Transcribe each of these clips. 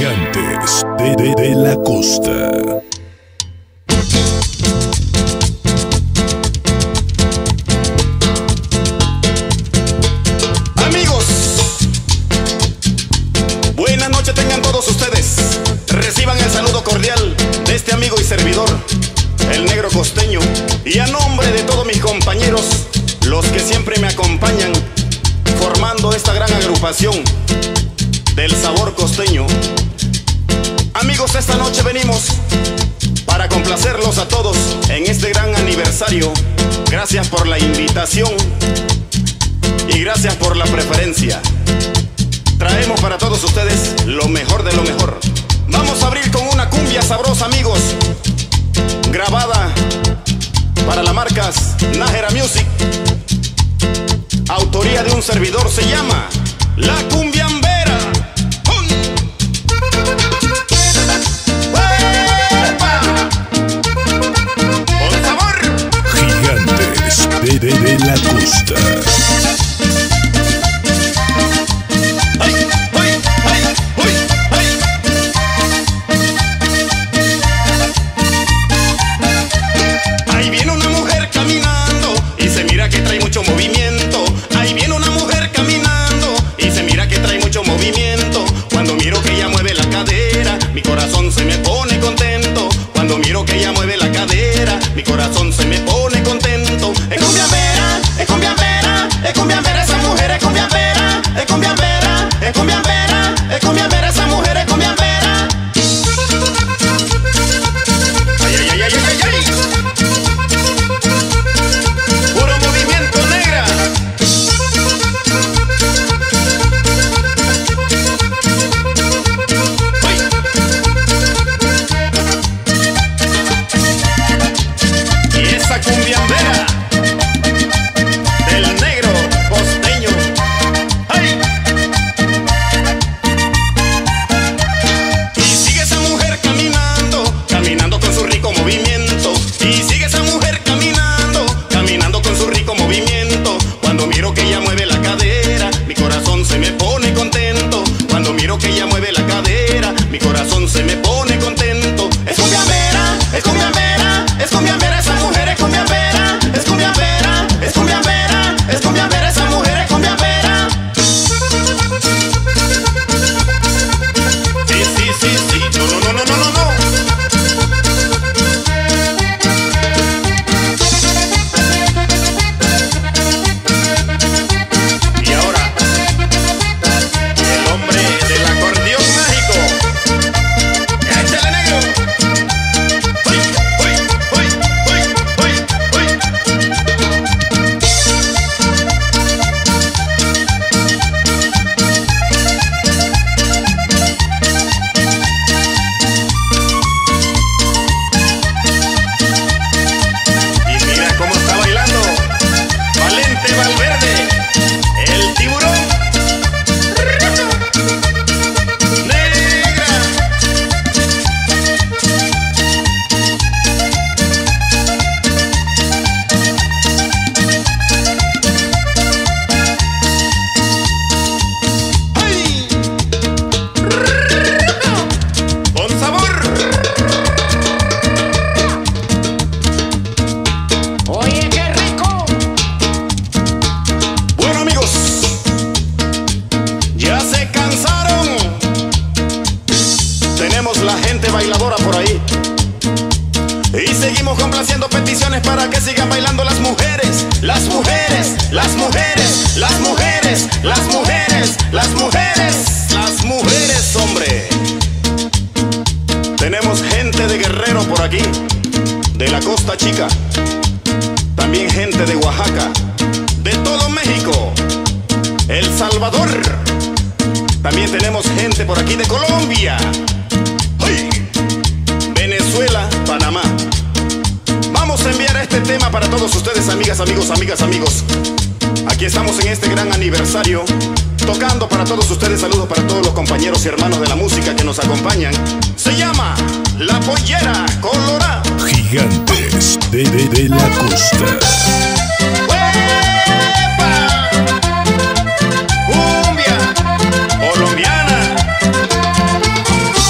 Gigantes de la Costa. Amigos, buenas noches tengan todos ustedes. Reciban el saludo cordial de este amigo y servidor, el Negro Costeño, y a nombre de todos mis compañeros, los que siempre me acompañan, formando esta gran agrupación del sabor costeño. Amigos, esta noche venimos para complacerlos a todos en este gran aniversario. Gracias por la invitación y gracias por la preferencia. Traemos para todos ustedes lo mejor de lo mejor. Vamos a abrir con una cumbia sabrosa, amigos, grabada para las marcas Nájera Music, autoría de un servidor. Se llama La Cumbiambera. ¡Con sabor! Gigantes de la Costa. Cuando miro que ella mueve la cadera, mi corazón se me pone contento. Cuando miro que ella mueve la cadera, mi corazón se me pone contento. Es cumbiambera, es cumbiambera, es cumbiambera esa mujer, es cumbiambera, es cumbiambera, es cumbiambera, es cumbiambera esa mujer, es cumbiambera. Ay, ay, ay, ay, ay, ay. Puro movimiento, negra. Cumbiambera del Negro Costeño. ¡Ay! Y sigue esa mujer caminando, caminando con su rico movimiento. Y sigue esa mujer caminando, caminando con su rico movimiento. Cuando miro que ella mueve la cadera, mi corazón se me pone contento. Cuando miro que ella mueve la cadera, mi corazón se me pone contento. Es cumbiambera, es cumbiambera, es cumbiambera esa mujer, es cumbiambera, es cumbiambera, es cumbiambera, es cumbiambera esa mujer, es cumbiambera. Sí, sí, sí, sí, no, no, no, no, no, no, no. Y ahora, el hombre del acordeón mágico. ¡Échale, negro! ¡Uy, uy, uy, uy, uy, uy! Y mira cómo está bailando Valente Valverde, el tiburón. Negra. ¡Ay! ¡Con sabor! Oye, qué rico. Bueno, amigos, ya se cansaron. Tenemos la gente bailadora por ahí y seguimos complaciendo peticiones para que sigan bailando las mujeres, las mujeres, las mujeres, las mujeres, las mujeres, las mujeres, las mujeres, hombre. Tenemos gente de Guerrero por aquí, de la Costa Chica, también gente de Oaxaca, de todo México, El Salvador. También tenemos gente por aquí de Colombia, ¡ay!, Venezuela, Panamá. Vamos a enviar este tema para todos ustedes, amigas, amigos, amigas, amigos. Aquí estamos en este gran aniversario, tocando para todos ustedes. Saludos para todos los compañeros y hermanos de la música que nos acompañan. Se llama La Pollera Colorada. Gigantes de la Costa. Cumbia colombiana.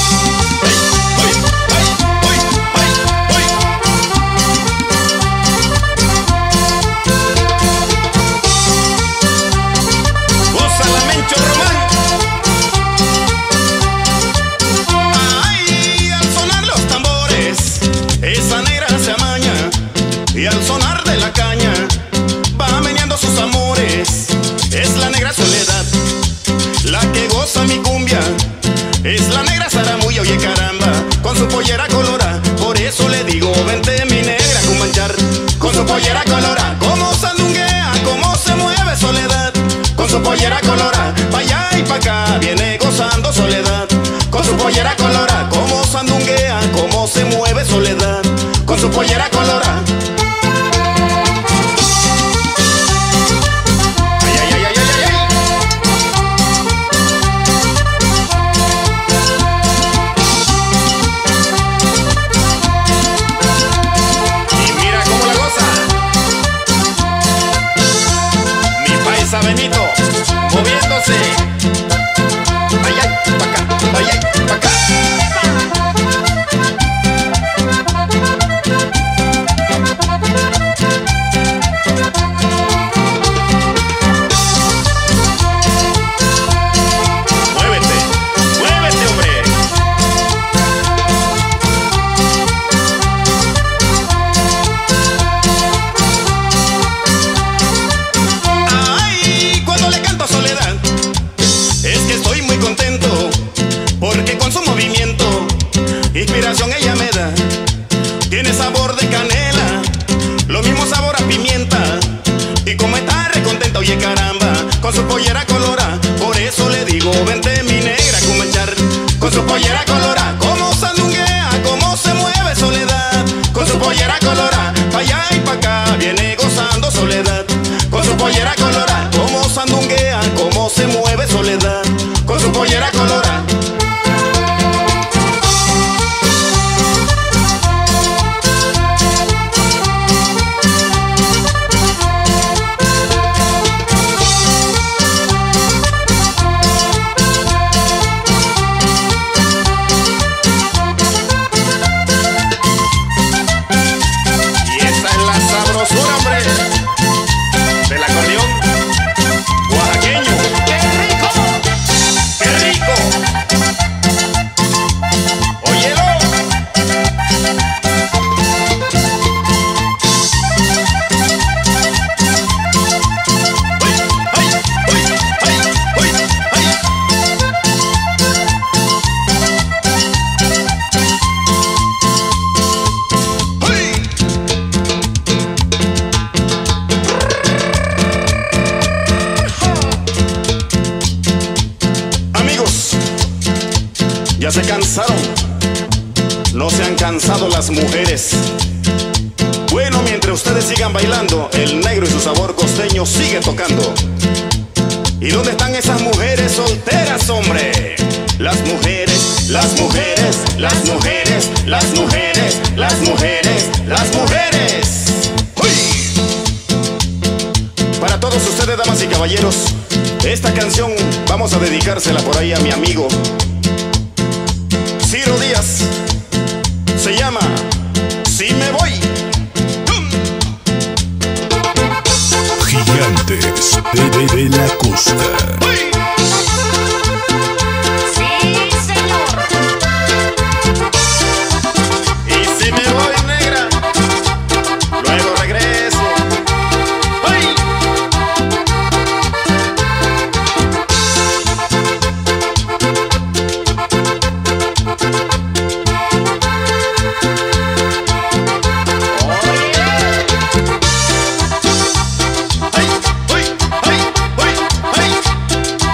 su pollera colorada. Ay, ay, ay, ay, ay, ay. Y mira cómo la goza mi paisa Benito, moviéndose. Ay, ay, pa' acá, ay, ay, pa' acá. Muévete, muévete, hombre. Ay, cuando le canto a Soledad, es que estoy muy contento, porque con su movimiento, inspiración ella me da. Tiene sabor de canela, lo mismo sabor a pimienta, y como está re contenta, oye caramba, con su pollera colorada. Por eso le digo, vente mi negra a cumachar. Con su pollera colorada, como sandunguea, como se mueve Soledad. Con su pollera colorada, pa' allá y pa' acá, viene gozando Soledad. Con su pollera colorada, como sandunguea, como se mueve Soledad. Con su pollera colorada. Y esa es la sabrosura, hombre, del acordeón oaxaqueño. ¡Qué rico! ¡Qué rico! ¡Óyelo! ¡Uy! ¡Ay! ¡Uy! ¡Ay! ¡Uy! ¡Ay! ¡Uy! Amigos, ya se cansaron, no se han cansado las mujeres. Bueno, mientras ustedes sigan bailando, el negro y su sabor costeño sigue tocando. ¿Y dónde están esas mujeres solteras, hombre? Las mujeres, las mujeres, las mujeres, las mujeres, las mujeres, las mujeres. ¡Uy! Para todos ustedes, damas y caballeros, esta canción vamos a dedicársela por ahí a mi amigo Ciro Díaz. Se llama Si me voy. Gigantes de la costa. ¡Uy! ¡Sí, señor! Y si me voy, negra, luego regreso. ¡Uy! ¡Ay! ¡Uy! ¡Ay! ¡Uy! ¡Ay!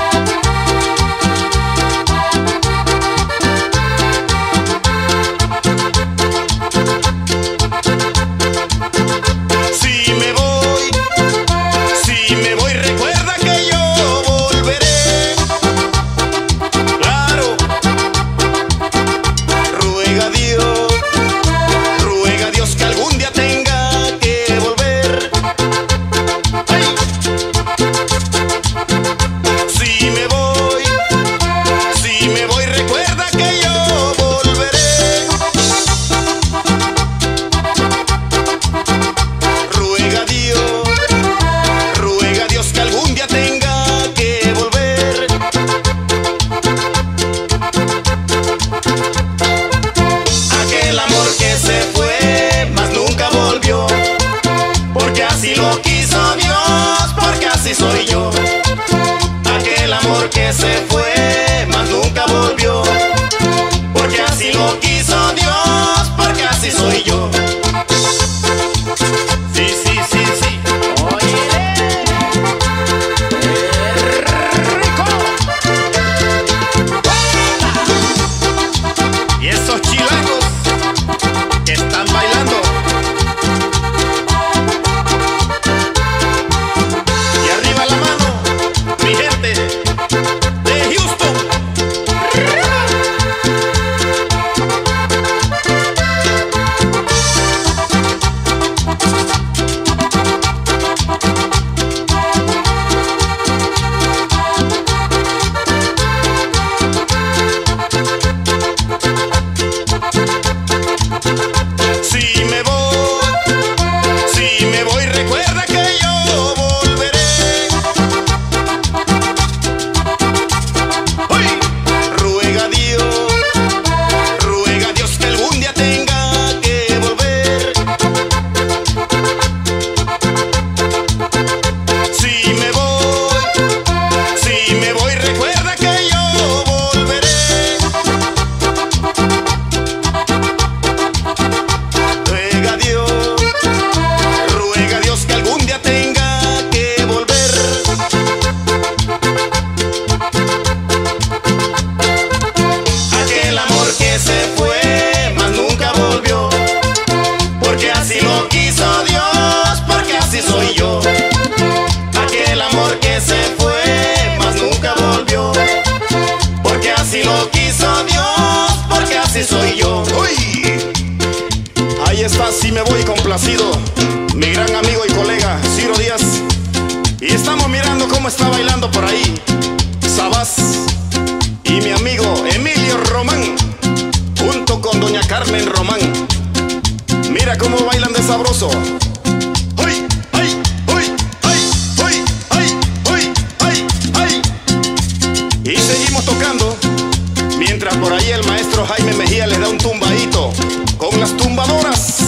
con doña Carmen Román. Mira cómo bailan de sabroso. ¡Uy! ¡Ay! ¡Uy! ¡Ay! ¡Uy! ¡Ay! ¡Uy! ¡Ay! ¡Ay! Y seguimos tocando, mientras por ahí el maestro Jaime Mejía les da un tumbadito con las tumbadoras.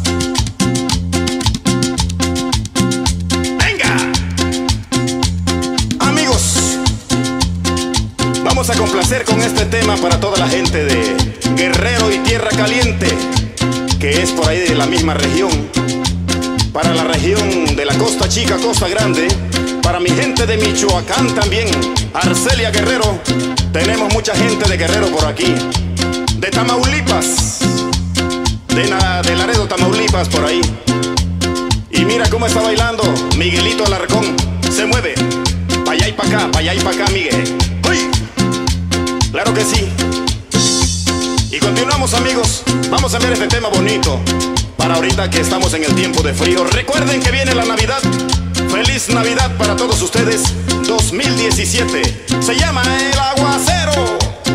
Vamos a complacer con este tema para toda la gente de Guerrero y Tierra Caliente, que es por ahí de la misma región. Para la región de la Costa Chica, Costa Grande. Para mi gente de Michoacán también, Arcelia Guerrero. Tenemos mucha gente de Guerrero por aquí. De Tamaulipas, de Laredo, Tamaulipas, por ahí. Y mira cómo está bailando Miguelito Alarcón. Se mueve, pa' allá y pa' acá, Miguel. ¡Uy! Claro que sí. Y continuamos, amigos. Vamos a ver este tema bonito para ahorita que estamos en el tiempo de frío. Recuerden que viene la Navidad. Feliz Navidad para todos ustedes. 2017. Se llama El Aguacero.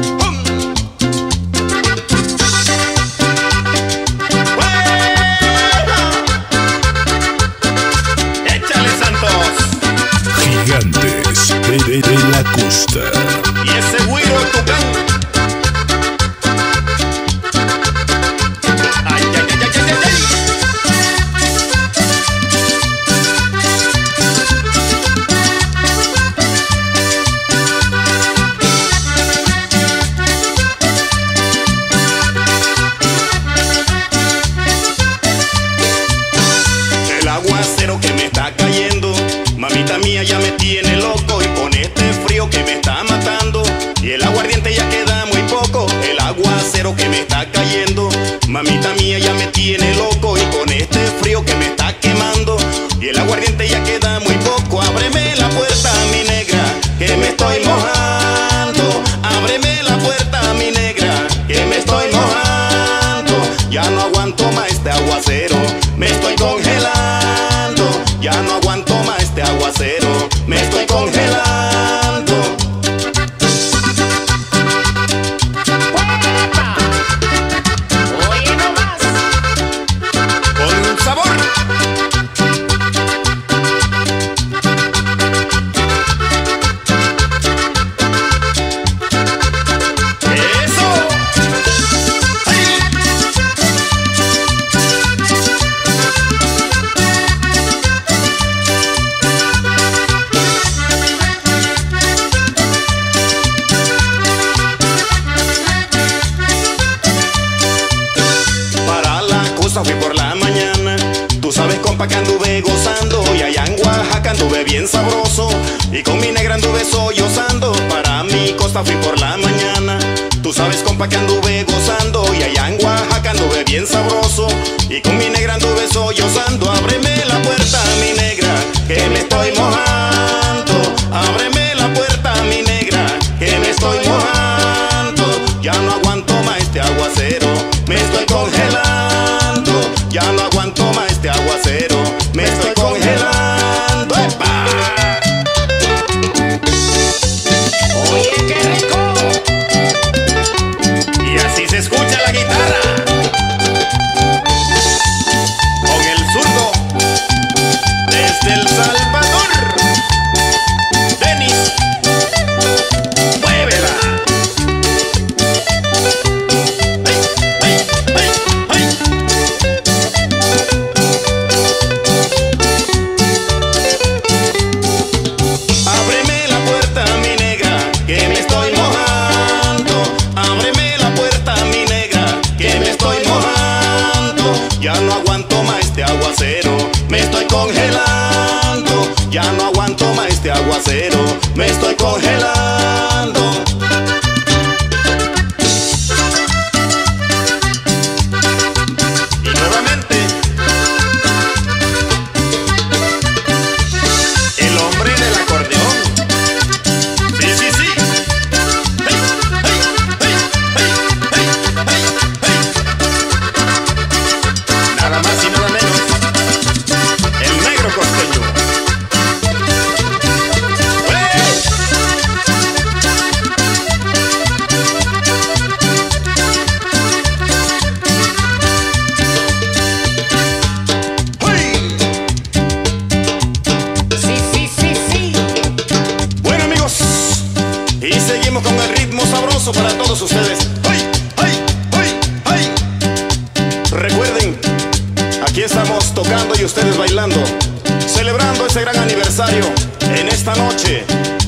¡Échale, Santos! Gigantes de la costa. Y ese güiro Tucán. Ay, ay, ay, ay, ay, ay. El aguacero que me está cayendo, mamita mía, ya me tiene loco. Y con este frío que me está matando, y el aguardiente ya queda muy poco. El aguacero que me está cayendo, mamita mía, ya me tiene loco. Y con este frío que me está quemando, y el aguardiente ya queda muy poco. Ábreme la puerta, mi negra, que me estoy mojando. Ábreme la puerta, mi negra, que me estoy mojando. Ya no aguanto más este aguacero, me estoy congelando. Ya no aguanto más este aguacero, me estoy congelando. ¡Huepa! Oye nomás. Con sabor. ¡Eso! ¡Ay! Para la costa fui por la mañana. Tú sabes, compa, que anduve gozando. Y allá en Oaxaca anduve bien sabroso. Y con mi negra anduve sollozando. Para mi costa fui por la mañana. Tú sabes, compa, que anduve gozando. Y allá en Oaxaca anduve bien sabroso. Y con mi negra anduve sollozando. Ábreme la puerta, mi negra, que me estoy mojando. Ábreme la puerta, mi negra, que me estoy mojando. Ya no aguanto más este aguacero, me estoy congelando. Ya no aguanto más este aguacero, me estoy congelando. ¡Epa! Oye, qué rico. Y así se escucha la guitarra con el zurdo. el ritmo sabroso para todos ustedes. ¡Ay, ay, ay, ay! Recuerden, aquí estamos tocando y ustedes bailando, celebrando ese gran aniversario en esta noche,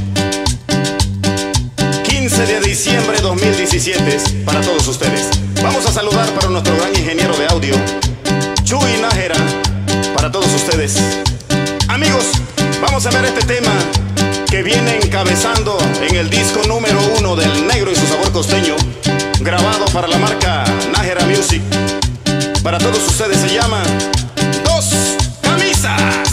15 de diciembre 2017, para todos ustedes. Vamos a saludar para nuestro gran ingeniero de audio, Chuy Nájera, para todos ustedes. Amigos, vamos a ver este tema que viene encabezando en el disco número 1 del Negro y su Sabor Costeño, grabado para la marca Nájera Music. Para todos ustedes se llama Dos Camisas.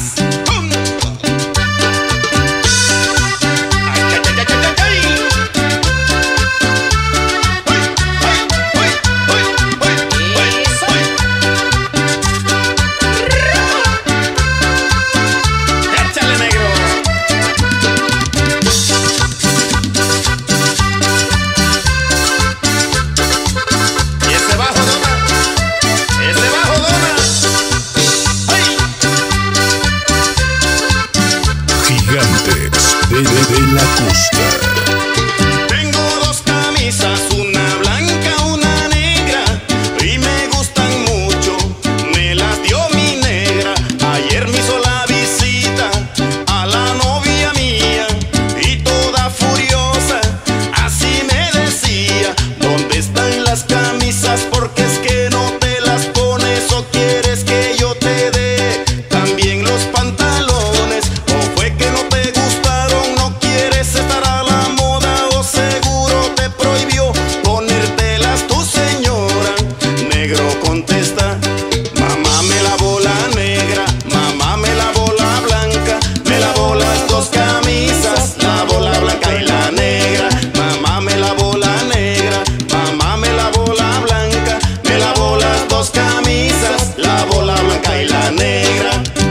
De la costa. Tengo dos camisas, una blanca, una negra, y me gustan mucho, me las dio mi negra. Ayer me hizo la visita a la novia mía, y toda furiosa, así me decía: ¿dónde están las camisas? Porque es que no te las pones, o quieres que yo te dé también los pantalones, o fue que no te gustaron, no quieres estar a la moda, o seguro te prohibió ponértelas tu señora. Negro contesta: mamá me lavó la negra, mamá me lavó la blanca, me lavó las dos camisas, lavó la blanca y la negra. Mamá me lavó la negra, mamá me lavó la blanca, me lavó las dos camisas, lavó la blanca y la negra.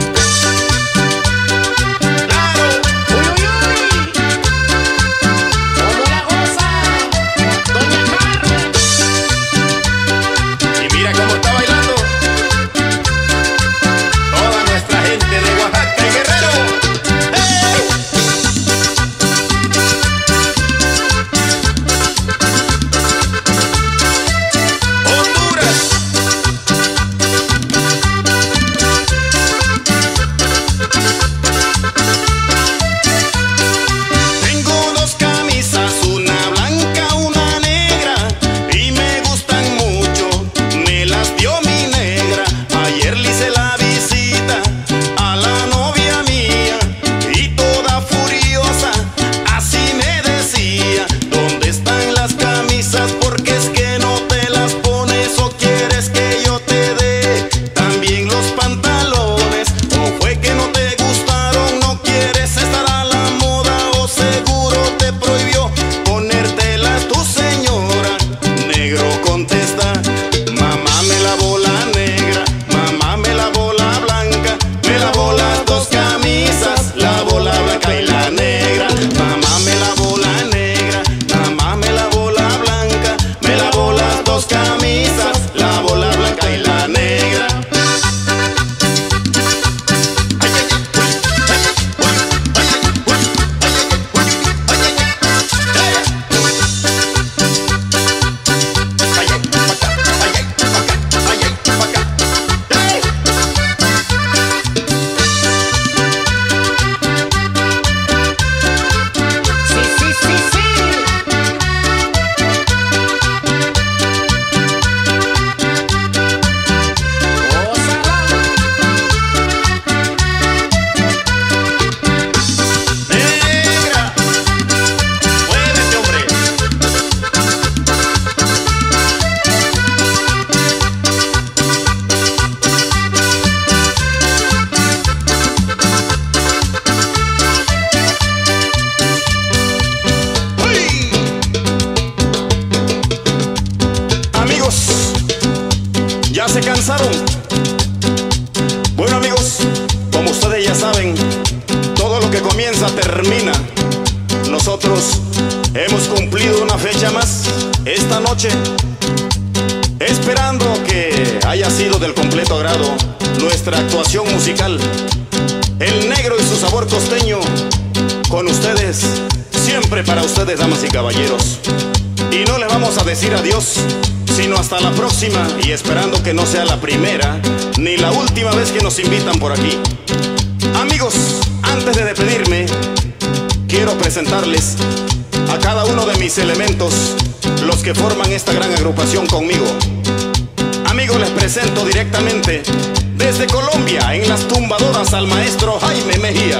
¿Se cansaron? Bueno, amigos, como ustedes ya saben, todo lo que comienza termina. Nosotros hemos cumplido una fecha más esta noche, esperando que haya sido del completo agrado nuestra actuación musical. El Negro y su Sabor Costeño, con ustedes, siempre para ustedes, damas y caballeros. Y no les vamos a decir adiós, sino hasta la próxima, y esperando que no sea la primera ni la última vez que nos invitan por aquí. Amigos, antes de despedirme, quiero presentarles a cada uno de mis elementos, los que forman esta gran agrupación conmigo. Amigos, les presento directamente desde Colombia, en las tumbadoras, al maestro Jaime Mejía.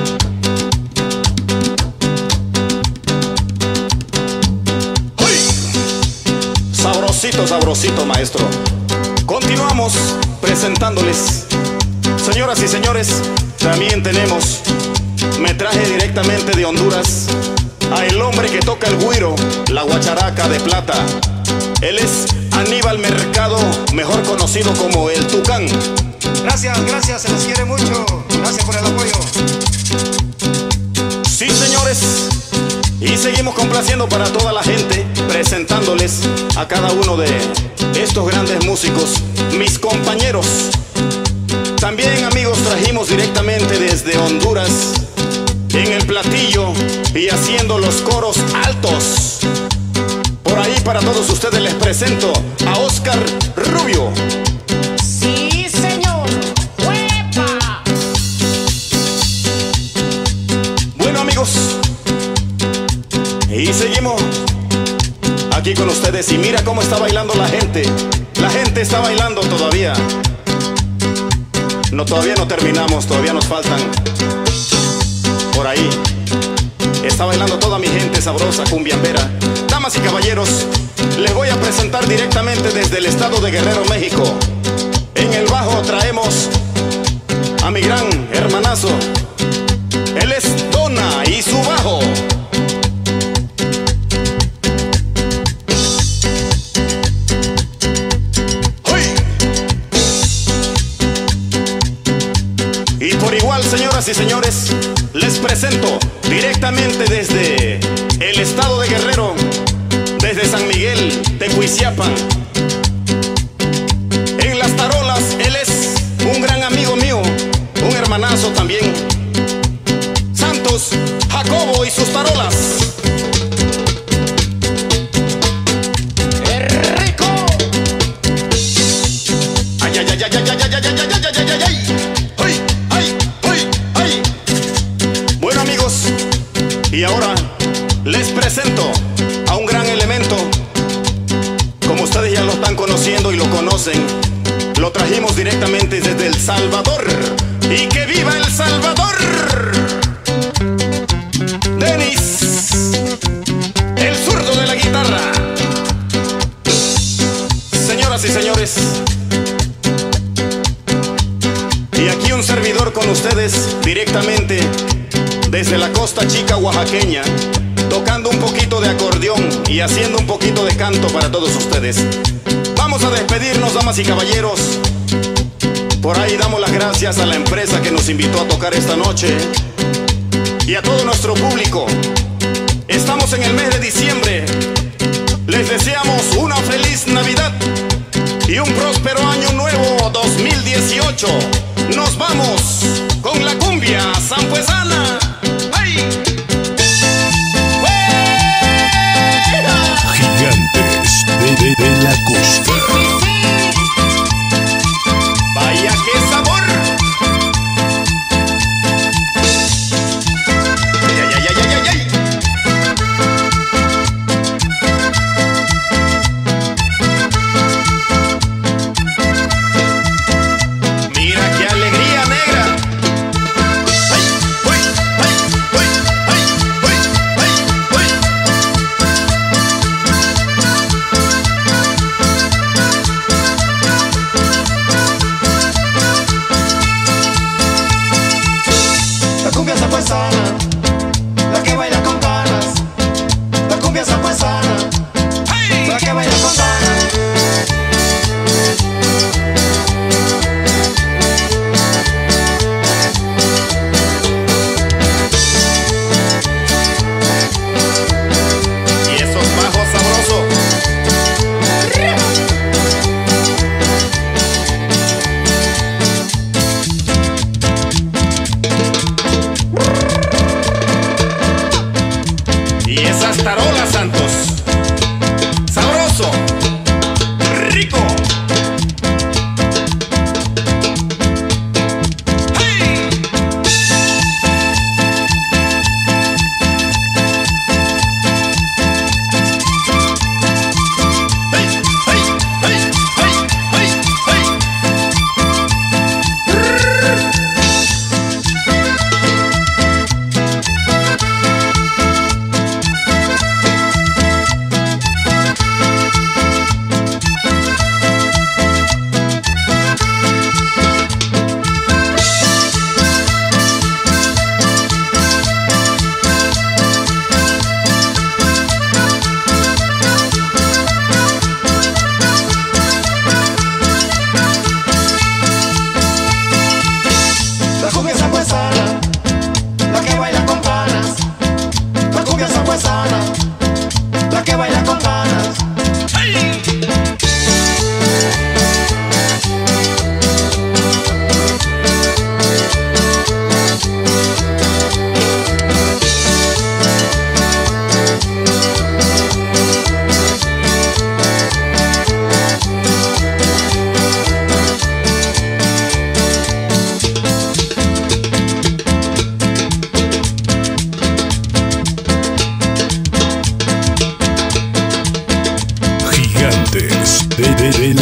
Sabrosito, sabrosito, maestro. Continuamos presentándoles, señoras y señores, también tenemos, me traje directamente de Honduras a el hombre que toca el güiro, la guacharaca de plata. Él es Aníbal Mercado, mejor conocido como el Tucán. Gracias, gracias, se les quiere mucho. Gracias por el apoyo. Sí, señores. Y seguimos complaciendo para toda la gente, presentándoles a cada uno de estos grandes músicos, mis compañeros. También, amigos, trajimos directamente desde Honduras, en el platillo y haciendo los coros altos. Por ahí para todos ustedes les presento a Oscar Rubio. Sí, señor. ¡Huepa! Bueno, amigos, y seguimos aquí con ustedes. Y mira cómo está bailando la gente. La gente está bailando todavía. No, todavía no terminamos, todavía nos faltan. Por ahí está bailando toda mi gente sabrosa, cumbiambera. Damas y caballeros, les voy a presentar directamente desde el estado de Guerrero, México. En el bajo traemos a mi gran hermanazo. Él es Dona y su bajo. Y por igual, señoras y señores, les presento directamente desde el estado de Guerrero, desde San Miguel, Tecuiciapan. En las tarolas, él es un gran amigo mío, un hermanazo también. Santos Jacobo y sus tarolas. ¡Qué rico! Ay, ay, ay, ay, ay, ay, ay, ay, ay, ay, ay, ay, ay. Bueno, amigos, y ahora les presento a un gran elemento. Como ustedes ya lo están conociendo y lo conocen, lo trajimos directamente desde El Salvador. ¡Y que viva El Salvador! Denis, el zurdo de la guitarra. Señoras y señores, y aquí un servidor con ustedes directamente desde la Costa Chica oaxaqueña, tocando un poquito de acordeón y haciendo un poquito de canto para todos ustedes. Vamos a despedirnos, damas y caballeros. Por ahí damos las gracias a la empresa que nos invitó a tocar esta noche y a todo nuestro público. Estamos en el mes de diciembre. Les deseamos una feliz Navidad y un próspero año nuevo 2018. Nos vamos con la cumbia sanfuesana. ¡Ay! Gigantes de la costa. ¡Vaya qué sabor! ¡Ay, ay, ay, ay, ay, ay! Mira qué alegría negra. ¡Ay, uy!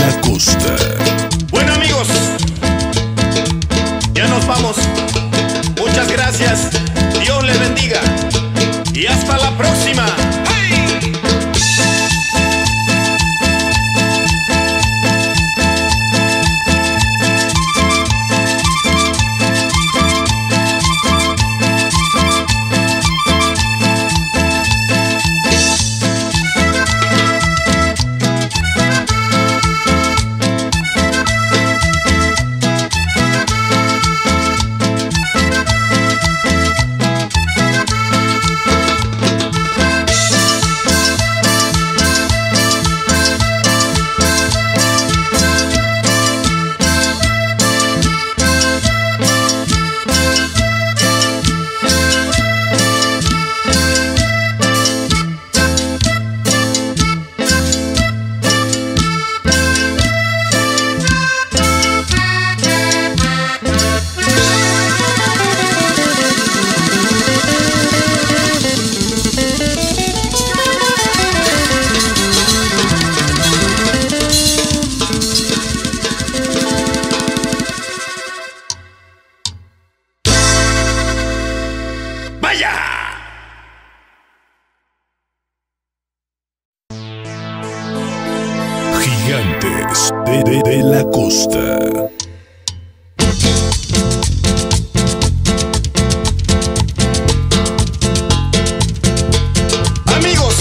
la costa. Bueno amigos, ya nos vamos. Muchas gracias. Dios les bendiga. Y hasta la próxima. ¡Hey! Gigantes de la costa. Amigos,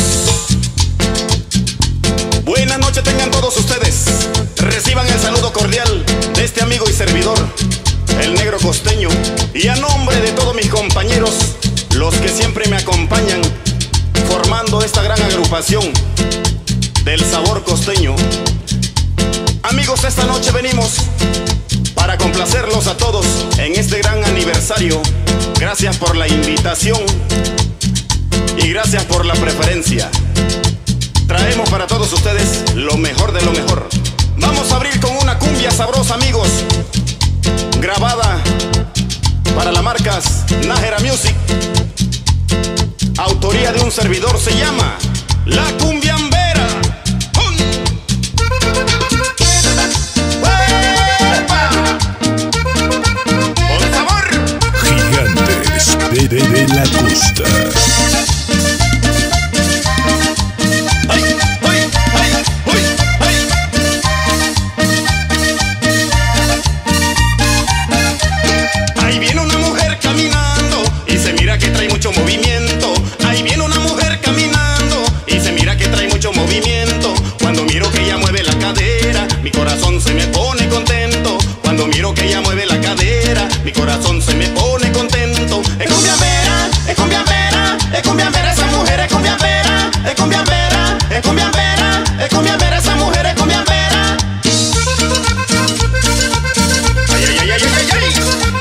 buenas noches tengan todos ustedes. Reciban el saludo cordial de este amigo y servidor, el Negro Costeño, y a nombre de todos mis compañeros, los que siempre me acompañan, formando esta gran agrupación del sabor costeño. Amigos, esta noche venimos para complacerlos a todos en este gran aniversario. Gracias por la invitación y gracias por la preferencia. Traemos para todos ustedes lo mejor de lo mejor. Vamos a abrir con una cumbia sabrosa, amigos, grabada para la marca Nájera Music, autoría de un servidor. Se llama La Cumbiambera. ¡Con sabor! Gigantes de la costa. Ahí viene una mujer caminando y se mira que trae mucho movimiento. Ahí viene una mujer caminando y se mira que trae mucho movimiento. Cuando miro que ella mueve la cadera, mi corazón se me pone contento. Cuando miro que ella mueve la cadera, mi corazón se me pone contento. Es cumbiambera, es cumbiambera, es cumbiambera esa mujer, es cumbiambera, es cumbiambera, es cumbiambera, es cumbiambera esa mujer, es cumbiambera. Ay, ay, ay, ay, ay, ay.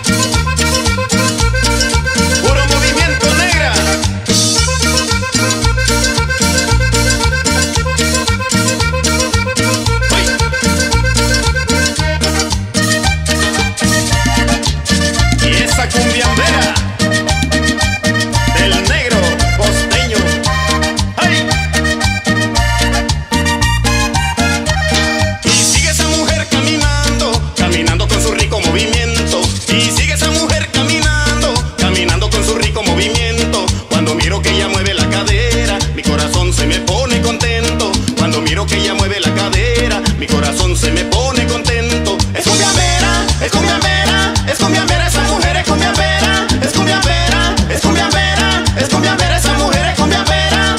Puro movimiento, negra. Y esa cumbiambera del Negro Costeño. ¡Ay! Y sigue esa mujer caminando, caminando con su rico movimiento. Y sigue esa mujer caminando, caminando con su rico movimiento. Cuando miro que ella mueve la cadera, mi corazón se me pone contento. Cuando miro que ella mueve la cadera, mi corazón se me pone contento. Es cumbiambera, es cumbiambera, es cumbiambera esa mujer, es cumbiambera, es cumbiambera, es cumbiambera, es cumbiambera esa mujer, es cumbiambera.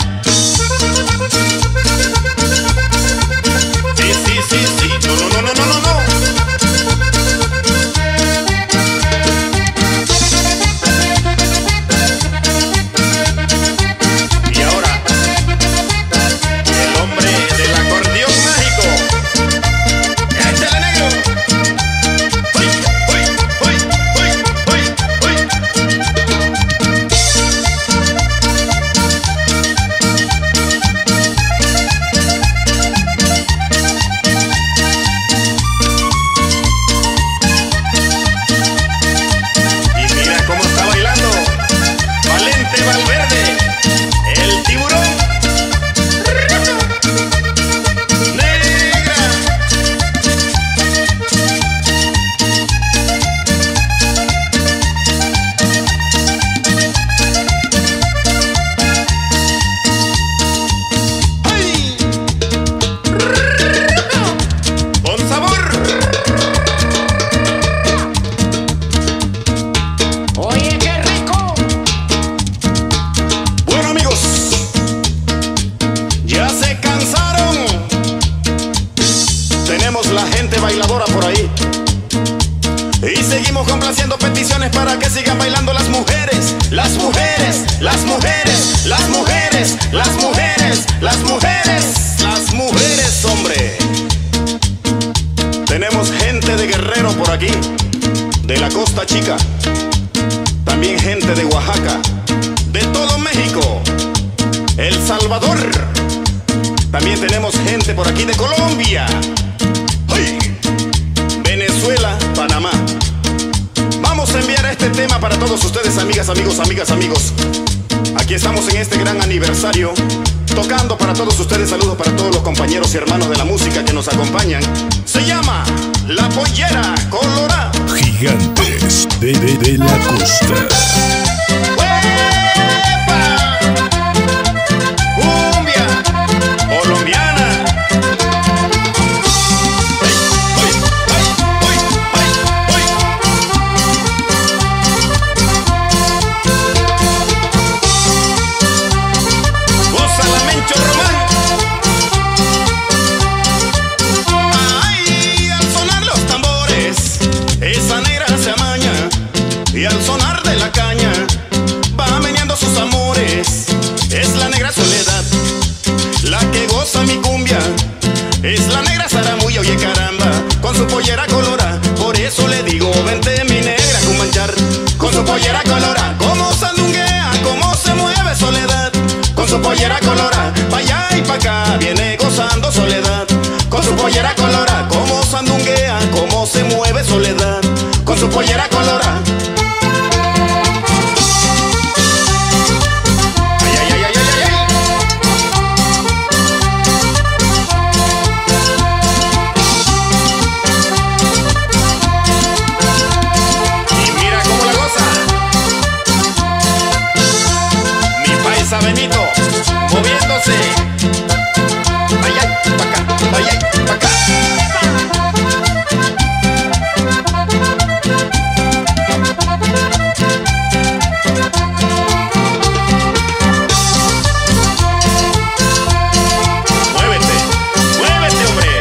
Sí, sí, sí, sí, no, no, no, no, no, no, no. Y ahora, el hombre del acordeón mágico, se cansaron. Tenemos la gente bailadora por ahí. Y seguimos complaciendo peticiones para que sigan bailando las mujeres. Las mujeres, las mujeres, las mujeres, las mujeres, las mujeres, las mujeres, hombre. Tenemos gente de Guerrero por aquí, de la Costa Chica. También gente de Oaxaca, de todo México, El Salvador. También tenemos gente por aquí de Colombia, ¡ay!, Venezuela, Panamá. Vamos a enviar este tema para todos ustedes, amigas, amigos, amigas, amigos. Aquí estamos en este gran aniversario, tocando para todos ustedes. Saludos para todos los compañeros y hermanos de la música que nos acompañan. Se llama La Pollera Colorada. Gigantes de la Costa. Y al sonar de la caña va meneando sus amores. Es la negra Soledad, la que goza mi cumbia. Es la negra Zaramulla, oye caramba, con su pollera colora. Por eso le digo, vente mi negra Cumanchar. Con su pollera colora, como sandunguea, como se mueve Soledad. Con su pollera colora, pa' allá y pa' acá viene gozando Soledad. Con su pollera colora, como sandunguea, como se mueve Soledad. Con su pollera colora. Benito, moviéndose. Ay, ay, pa' acá, ay, ay, pa' acá. Muévete, muévete, hombre.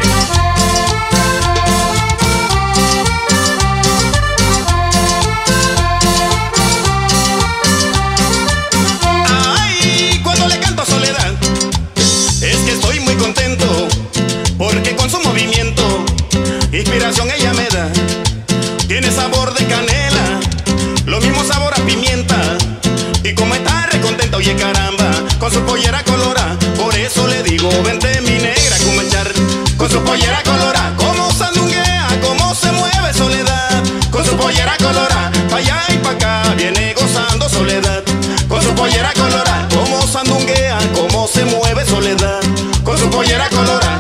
Porque con su movimiento, inspiración ella me da. Tiene sabor de canela, lo mismo sabor a pimienta. Y como está recontenta, oye caramba, con su pollera colora. Por eso le digo, vente mi negra Cumanchar. Con su pollera colora, como sandunguea, como se mueve Soledad. Con su pollera colora, pa' allá y pa' acá viene gozando Soledad. Con su pollera colora, como sandunguea, como se mueve Soledad. Con su pollera colora.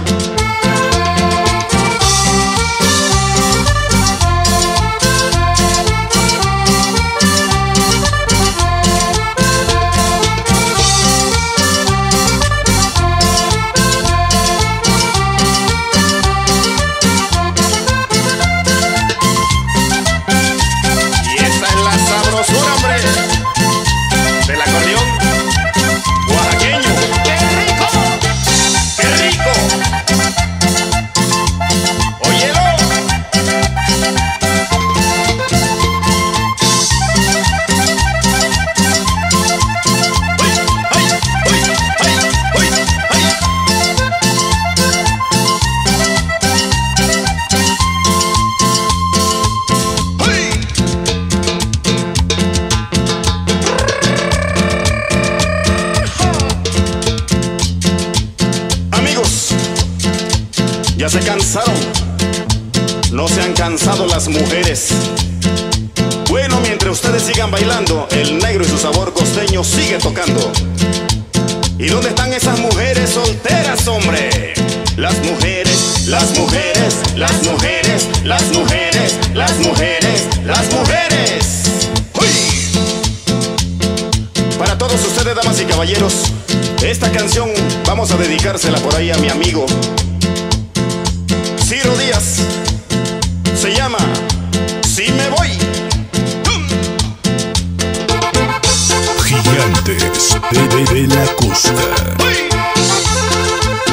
Ya se cansaron, no se han cansado las mujeres. Bueno, mientras ustedes sigan bailando, el negro y su sabor costeño sigue tocando. ¿Y dónde están esas mujeres solteras, hombre? Las mujeres, las mujeres, las mujeres, las mujeres, las mujeres, las mujeres. ¡Uy! Para todos ustedes, damas y caballeros, esta canción vamos a dedicársela por ahí a mi amigo Ciro Díaz. Se llama Si me voy. Gigantes de la Costa. ¡Uy!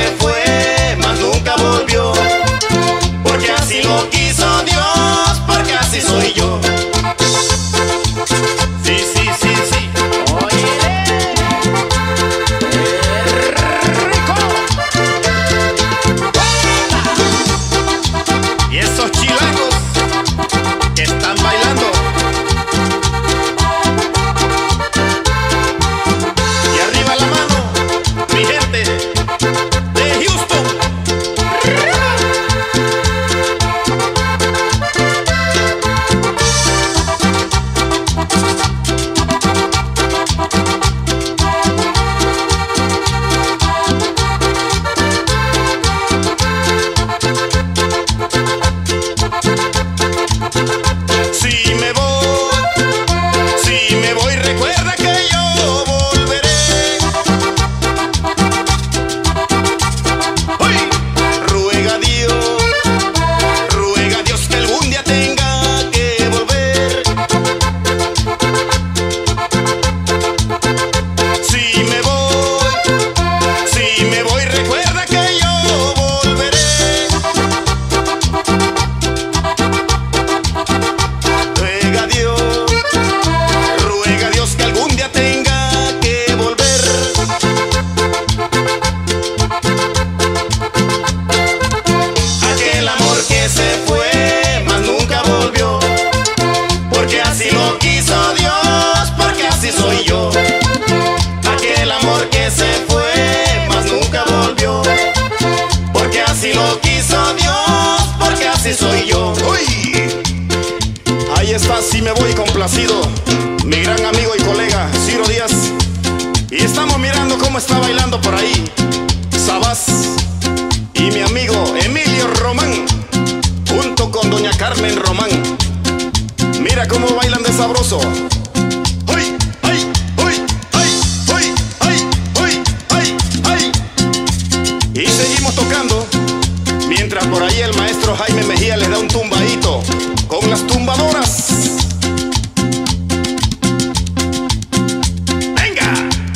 fue, mas nunca volvió. Porque así lo quiso Dios, porque así soy yo. Sí, sí, sí, sí. Y esos chilangos que están bailando. Y arriba la mano, mi gente de Houston. Si me voy, recuerda que yo volveré. ¡Uy! Ruega a Dios que algún día tenga que volver. Si me voy, recuerda que yo volveré. Ruega a Dios que algún día tenga que volver. Aquel amor que se fue, mas nunca volvió. Porque así lo quiso Dios, porque así soy yo. Aquel amor que se fue, mas nunca volvió. Porque así lo quiso Dios, porque así soy yo. ¡Uy! Ahí está, si me voy complacido, mi gran amigo y colega Ciro Díaz. Y estamos mirando cómo está bailando por ahí Sabás y mi amigo Emilio Román, junto con doña Carmen Román. Mira cómo bailan de sabroso. ¡Uy! ¡Ay! ¡Uy! ¡Ay! ¡Uy! ¡Ay! ¡Uy! ¡Ay! ¡Ay! Y seguimos tocando, mientras por ahí el maestro Jaime Mejía les da un tumbadito con las tumbadoras. ¡Venga!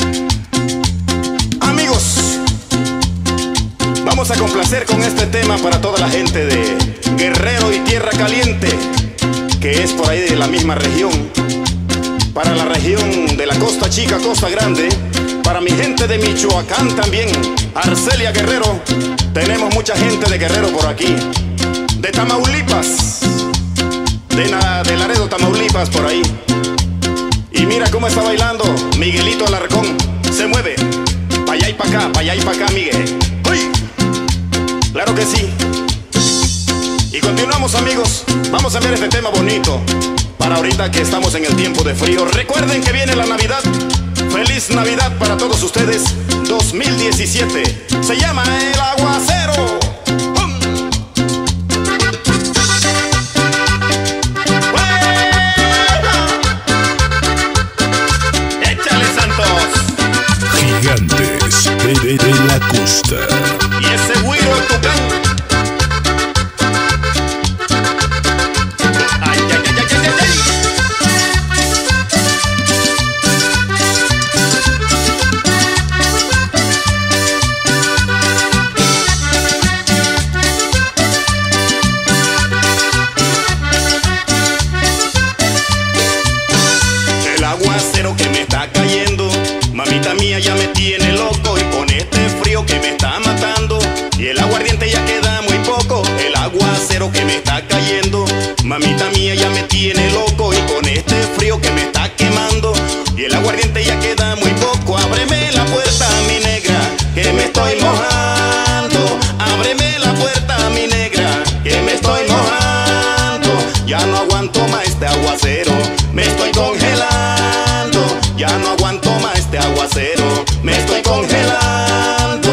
Amigos, vamos a complacer con este tema para toda la gente de Guerrero y Tierra Caliente, que es por ahí de la misma región. Para la región de la Costa Chica, Costa Grande. Para mi gente de Michoacán también, Arcelia Guerrero. Tenemos mucha gente de Guerrero por aquí. De Tamaulipas, de Laredo, Tamaulipas, por ahí. Y mira cómo está bailando Miguelito Alarcón. Se mueve, pa' allá y pa' acá, pa' allá y pa' acá, Miguel. ¡Uy! Claro que sí. Y continuamos, amigos. Vamos a ver este tema bonito para ahorita que estamos en el tiempo de frío. Recuerden que viene la Navidad. Feliz Navidad para todos ustedes. 2017. Se llama El Aguacero. Gigantes de la costa. Y ese güiro Tucán. Ay, ay, ay, ay, ay, ay. El aguacero que me está cayendo, mamita mía, ya me tiene loco. Y con este frío que me está matando, y el aguardiente ya queda muy poco. El aguacero que me está cayendo, mamita mía, ya me tiene loco. Y con este frío que me está quemando, y el aguardiente ya queda muy poco. Ábreme la puerta, mi negra, que me estoy mojando. Ábreme la puerta, mi negra, que me estoy mojando. Ya no aguanto más este aguacero, me estoy congelando. Ya no aguanto más este aguacero, me estoy congelando.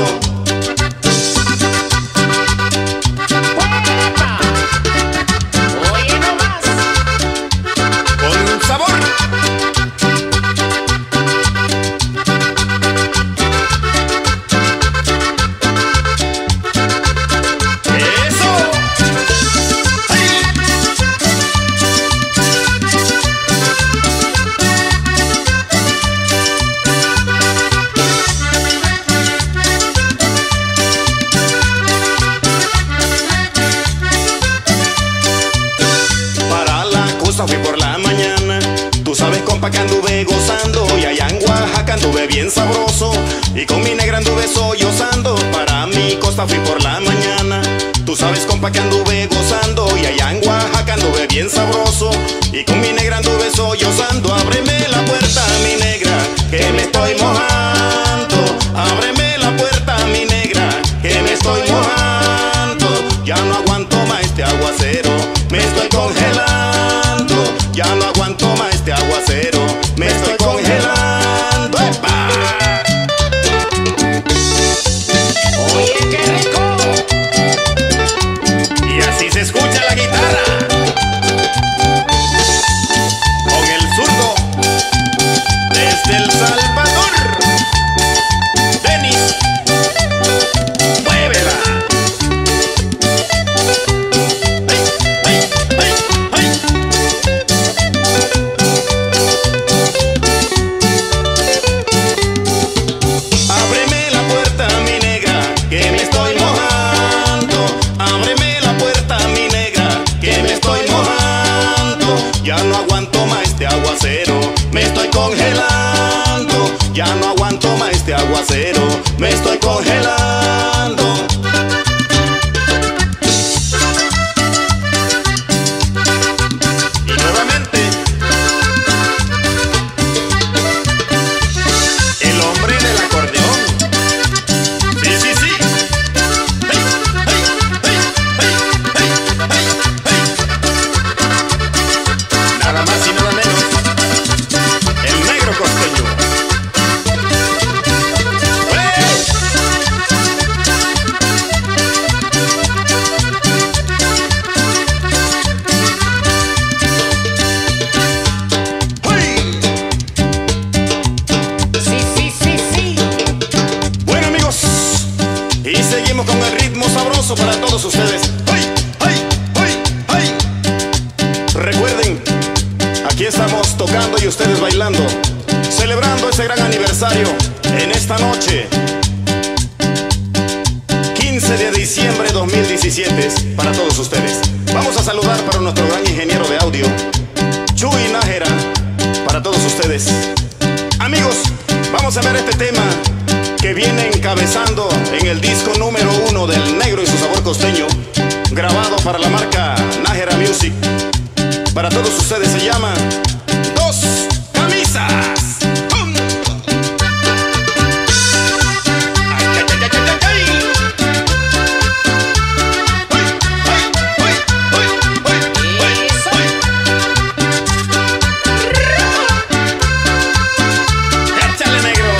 ¡Huepa! Oye nomás. compa, que anduve gozando y allá en Oaxaca anduve bien sabroso. Y con mi negra anduve sollozando, para mi costa fui por la mañana. Tú sabes, compa, que anduve gozando y allá en Oaxaca anduve bien sabroso. Y con mi negra anduve sollozando. Ábreme la puerta, mi negra, que me estoy mojando. Ábreme la puerta, mi negra, que me estoy mojando. Ya no aguanto más este aguacero, me estoy congelando. Ya no aguanto más este aguacero, me estoy congelando. ¡Epa! Oye, qué rico. Y así se escucha la guitarra con el zurdo desde El Salvador. Denis, muévela. ¡Ay, ay, ay, ay! Ábreme la puerta, mi negra, que me estoy mojando. Ábreme la puerta, mi negra, que me estoy mojando. Ya no aguanto más este aguacero, me estoy congelando. Ya no aguanto más este aguacero, me estoy congelando. Y nuevamente, el hombre del acordeón. Sí, sí, sí. ¡Hey, hey, hey, hey, hey, hey, hey! Nada más y nada menos, el negro costeño. Sí, sí, sí, sí. Bueno, amigos, y seguimos con el ritmo sabroso para todos ustedes. ¡Ay, ay, ay, ay! Recuerden, aquí estamos tocando y ustedes bailando, celebrando ese gran aniversario en esta noche, 15 de diciembre de 2017, para todos ustedes. Vamos a saludar para nuestro gran ingeniero de audio, Chuy Nájera, para todos ustedes. Amigos, vamos a ver este tema que viene encabezando en el disco número 1 del Negro y su Sabor Costeño, grabado para la marca Nájera Music. Para todos ustedes se llama Dos Camisas. ¡Pum! ¡Ay, ay, ay, ay, ay, ay! ¡Uy, ay, uy, uy, uy, uy, uy! ¡Échale, negro!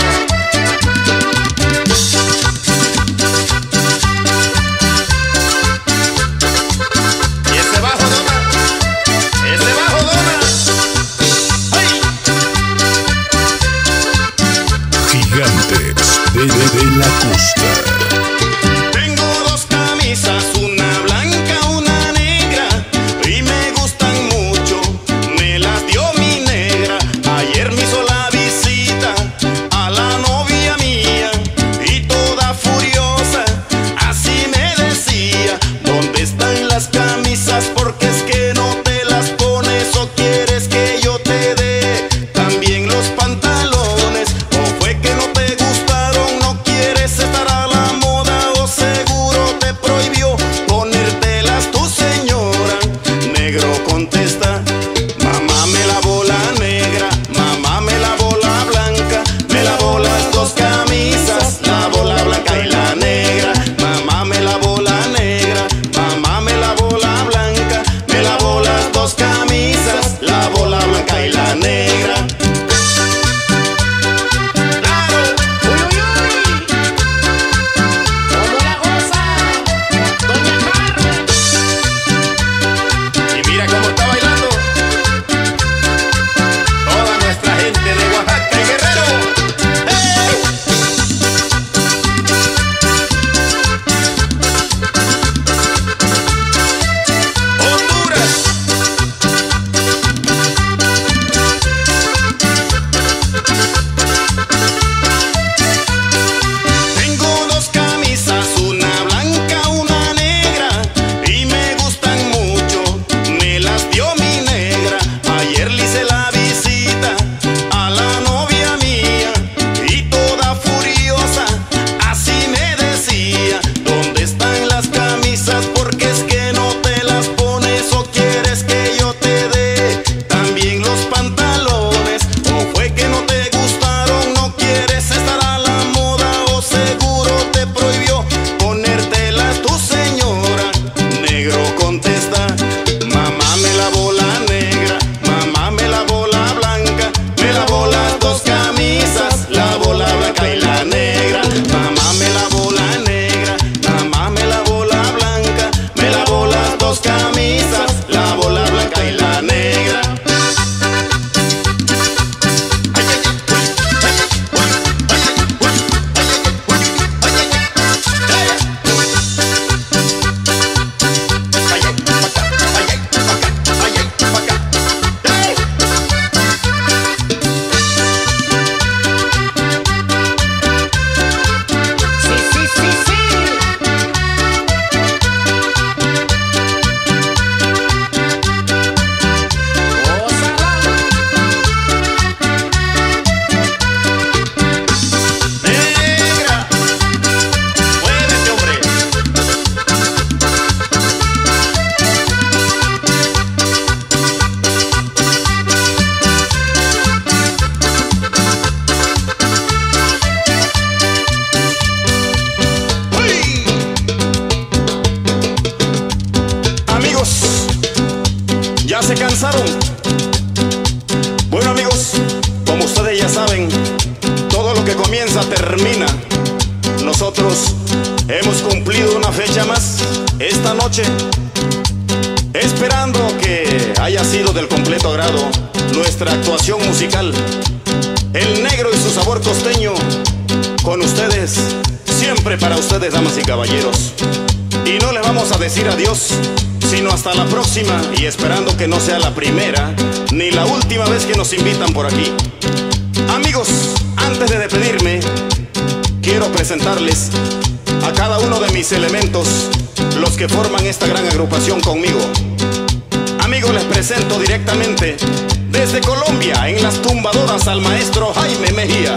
cansaron. Bueno amigos, como ustedes ya saben, todo lo que comienza termina. Nosotros hemos cumplido una fecha más esta noche, esperando que haya sido del completo agrado nuestra actuación musical. El negro y su sabor costeño, con ustedes, siempre para ustedes, damas y caballeros. Y no les vamos a decir adiós, sino hasta la próxima, y esperando que no sea la primera ni la última vez que nos invitan por aquí. Amigos, antes de despedirme, quiero presentarles a cada uno de mis elementos, los que forman esta gran agrupación conmigo. Amigos, les presento directamente desde Colombia, en las tumbadoras, al maestro Jaime Mejía.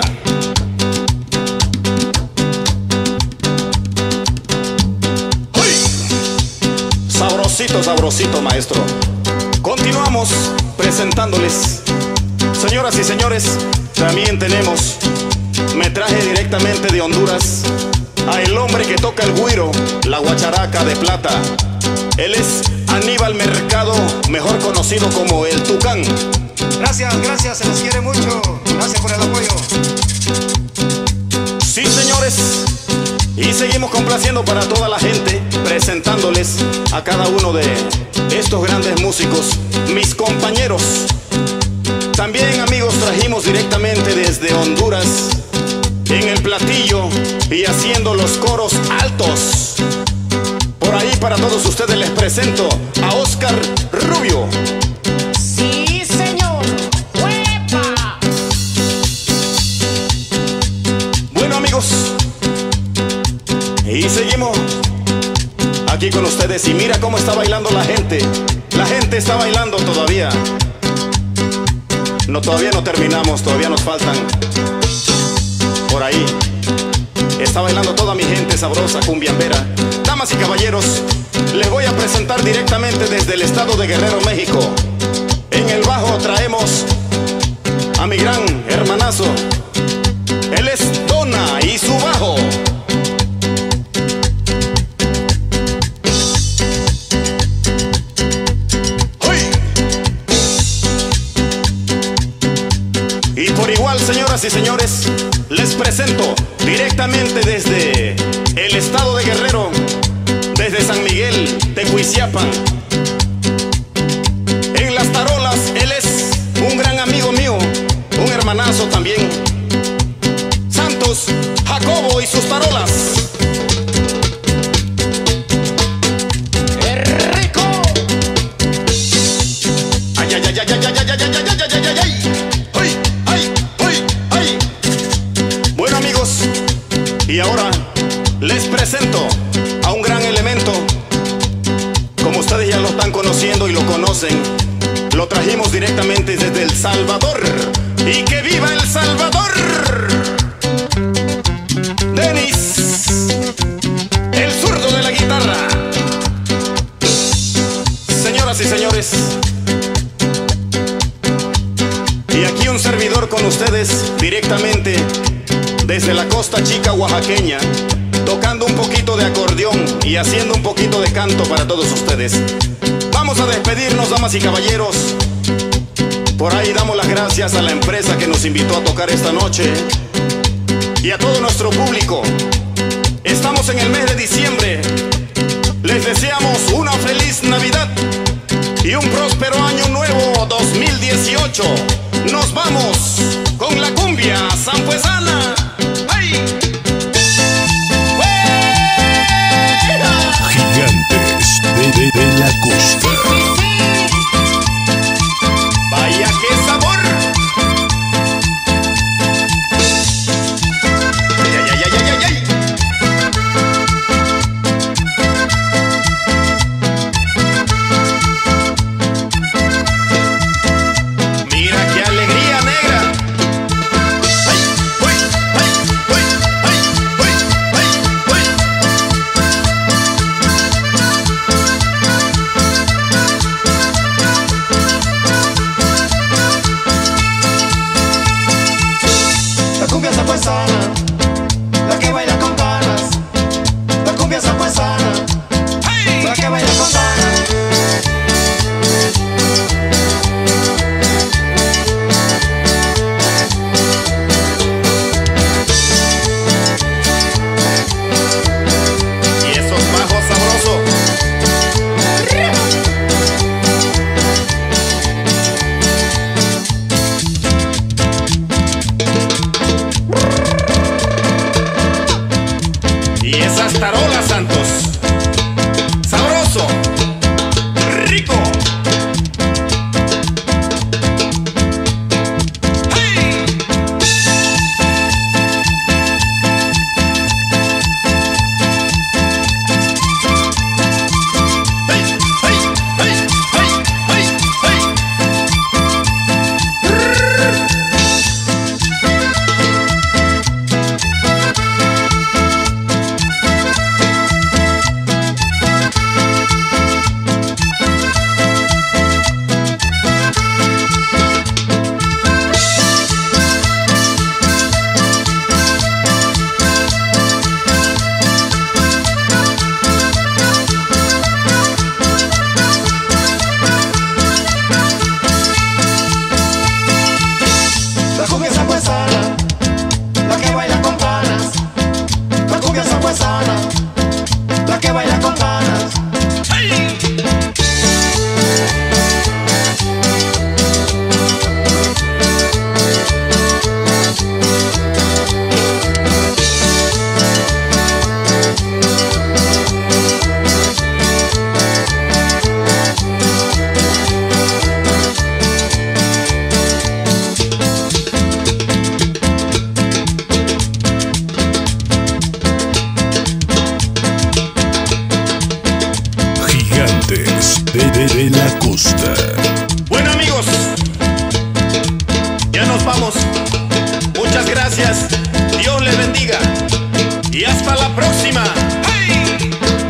Sabrosito, sabrosito, maestro. Continuamos presentándoles, señoras y señores, también tenemos, me traje directamente de Honduras a el hombre que toca el güiro, la guacharaca de plata. Él es Aníbal Mercado, mejor conocido como el Tucán. Gracias, gracias, se les quiere mucho. Gracias por el apoyo. Sí, señores. Y seguimos complaciendo para toda la gente, presentándoles a cada uno de estos grandes músicos, mis compañeros. También, amigos, trajimos directamente desde Honduras, en el platillo y haciendo los coros altos. Por ahí para todos ustedes les presento a Oscar Rubio. Sí, señor. ¡Huepa! Bueno, amigos, y seguimos aquí con ustedes. Y mira cómo está bailando la gente. La gente está bailando todavía. No, todavía no terminamos, todavía nos faltan. Por ahí está bailando toda mi gente sabrosa, cumbiambera. Damas y caballeros, les voy a presentar directamente desde el estado de Guerrero, México. En el bajo traemos a mi gran hermanazo. Él es Dona y su bajo. Y por igual, señoras y señores, les presento directamente desde el estado de Guerrero, desde San Miguel, Tecuiciapan. En las tarolas, él es un gran amigo mío, un hermanazo también. Santos Jacobo y sus tarolas. ¡Qué rico! Ay, ay, ay, ay, ay, ay, ay, ay, ay, ay, ay, ay, ay. Bueno, amigos, y ahora les presento a un gran elemento. Como ustedes ya lo están conociendo y lo conocen, lo trajimos directamente desde El Salvador. ¡Y que viva El Salvador! Denis, el zurdo de la guitarra. Señoras y señores, y aquí un servidor con ustedes directamente desde la costa chica oaxaqueña, tocando un poquito de acordeón y haciendo un poquito de canto para todos ustedes. Vamos a despedirnos, damas y caballeros. Por ahí damos las gracias a la empresa que nos invitó a tocar esta noche y a todo nuestro público. Estamos en el mes de diciembre. Les deseamos una feliz Navidad y un próspero año nuevo 2018. Nos vamos con la cumbia sanfuesana. ¡Ay! Gigantes de la costa. ¡Vaya qué sabor! ¡Ay, ay, ay, ay, ay, ay! baila con ganas. De la costa. Bueno, amigos, ya nos vamos. Muchas gracias. Dios les bendiga. Y hasta la próxima. ¡Hey!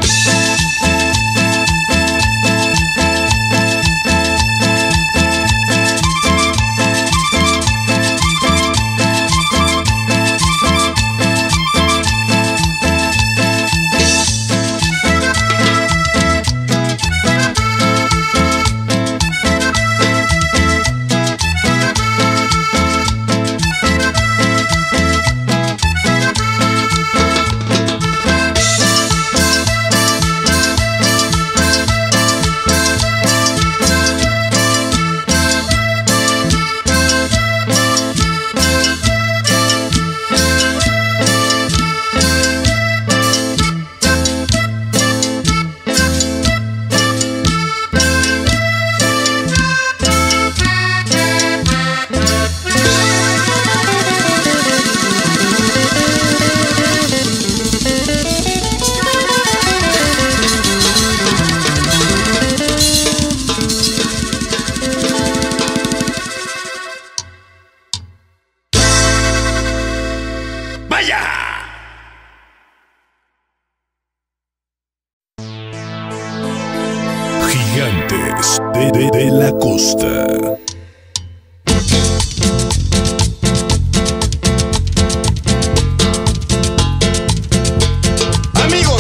Gigantes de la costa. Amigos,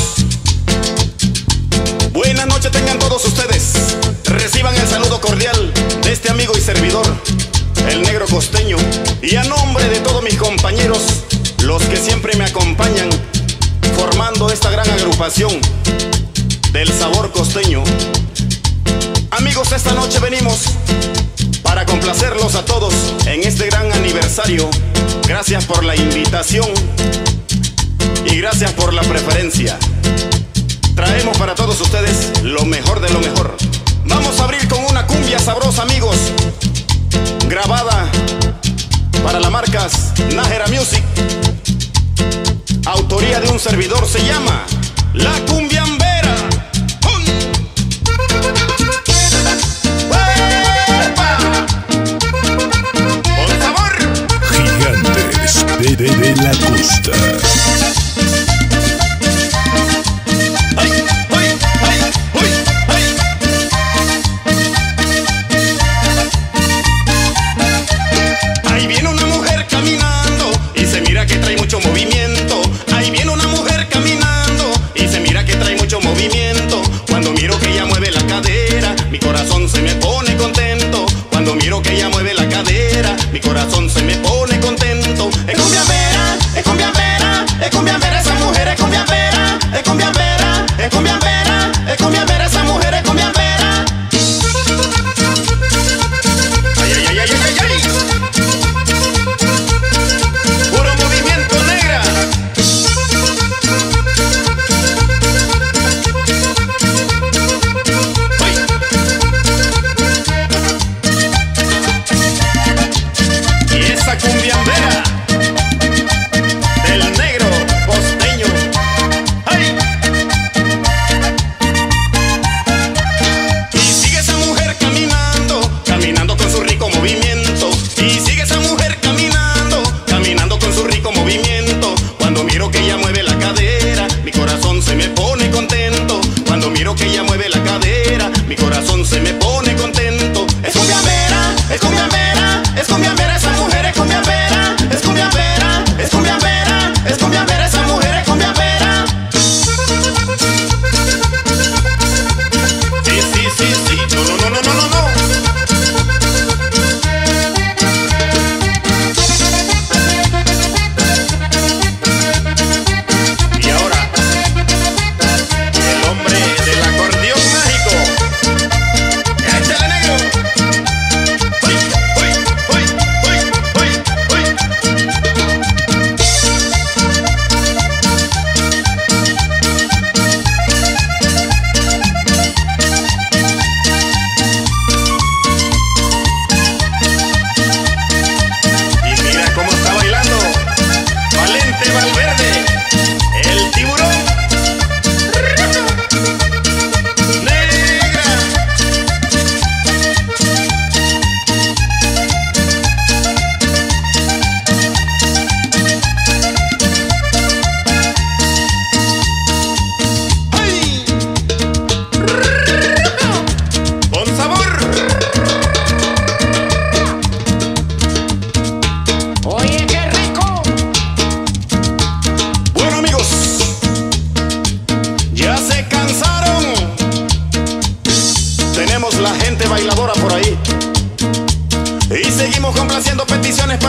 buenas noches tengan todos ustedes. Reciban el saludo cordial de este amigo y servidor, el Negro Costeño, y a nombre de todos mis compañeros, los que siempre me acompañan, formando esta gran agrupación del sabor costeño. Amigos, esta noche venimos para complacerlos a todos en este gran aniversario. Gracias por la invitación y gracias por la preferencia. Traemos para todos ustedes lo mejor de lo mejor. Vamos a abrir con una cumbia sabrosa, amigos, grabada para las marcas Nájera Music. Autoría de un servidor, se llama La Cumbiambera. ¡Con sabor! Gigantes de la costa. Ahí viene una mujer caminando y se mira que trae mucho movimiento. Ahí viene una mujer caminando y se mira que trae mucho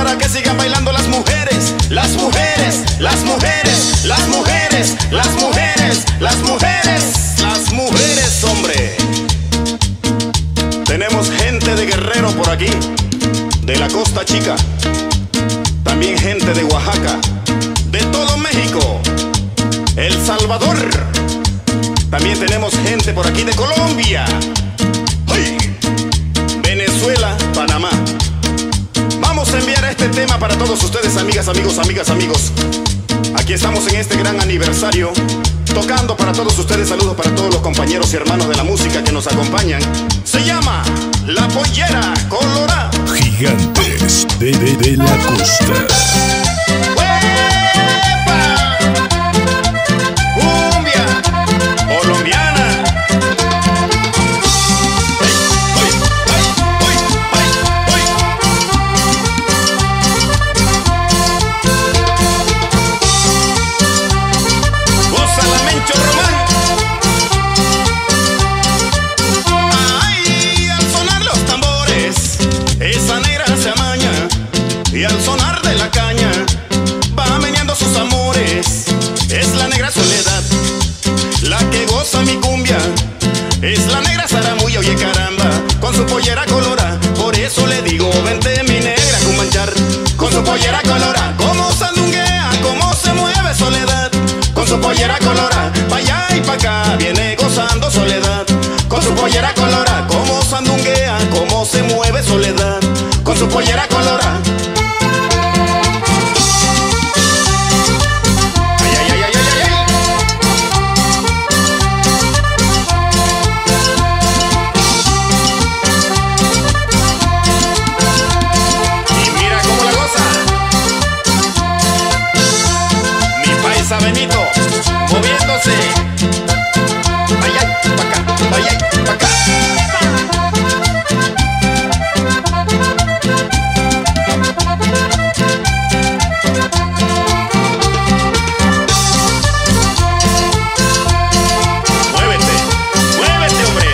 para que sigan bailando las mujeres, las mujeres, las mujeres, las mujeres, las mujeres, las mujeres, las mujeres, hombre. Tenemos gente de Guerrero por aquí, de la Costa Chica, también gente de Oaxaca, de todo México, El Salvador. También tenemos gente por aquí de Colombia, ¡ay!, Venezuela, Panamá. Vamos a enviar este tema para todos ustedes, amigas, amigos, amigas, amigos. Aquí estamos en este gran aniversario, tocando para todos ustedes. Saludos para todos los compañeros y hermanos de la música que nos acompañan. Se llama La Pollera Colorada. Gigantes de la Costa. Y al sonar de la caña va meneando sus amores. Es la negra Soledad, la que goza mi cumbia. Es la negra Zaramulla, oye caramba, con su pollera colora. Por eso le digo, vente mi negra Cumanchar. Con su pollera colora, como sandunguea, como se mueve Soledad. Con su pollera colora, pa' allá y pa' acá viene gozando Soledad. Con su pollera colora, como sandunguea, como se mueve Soledad. Con su pollera colora. Benito, moviéndose. Vaya, pa' acá, vaya, pa' acá. Muévete, muévete, hombre.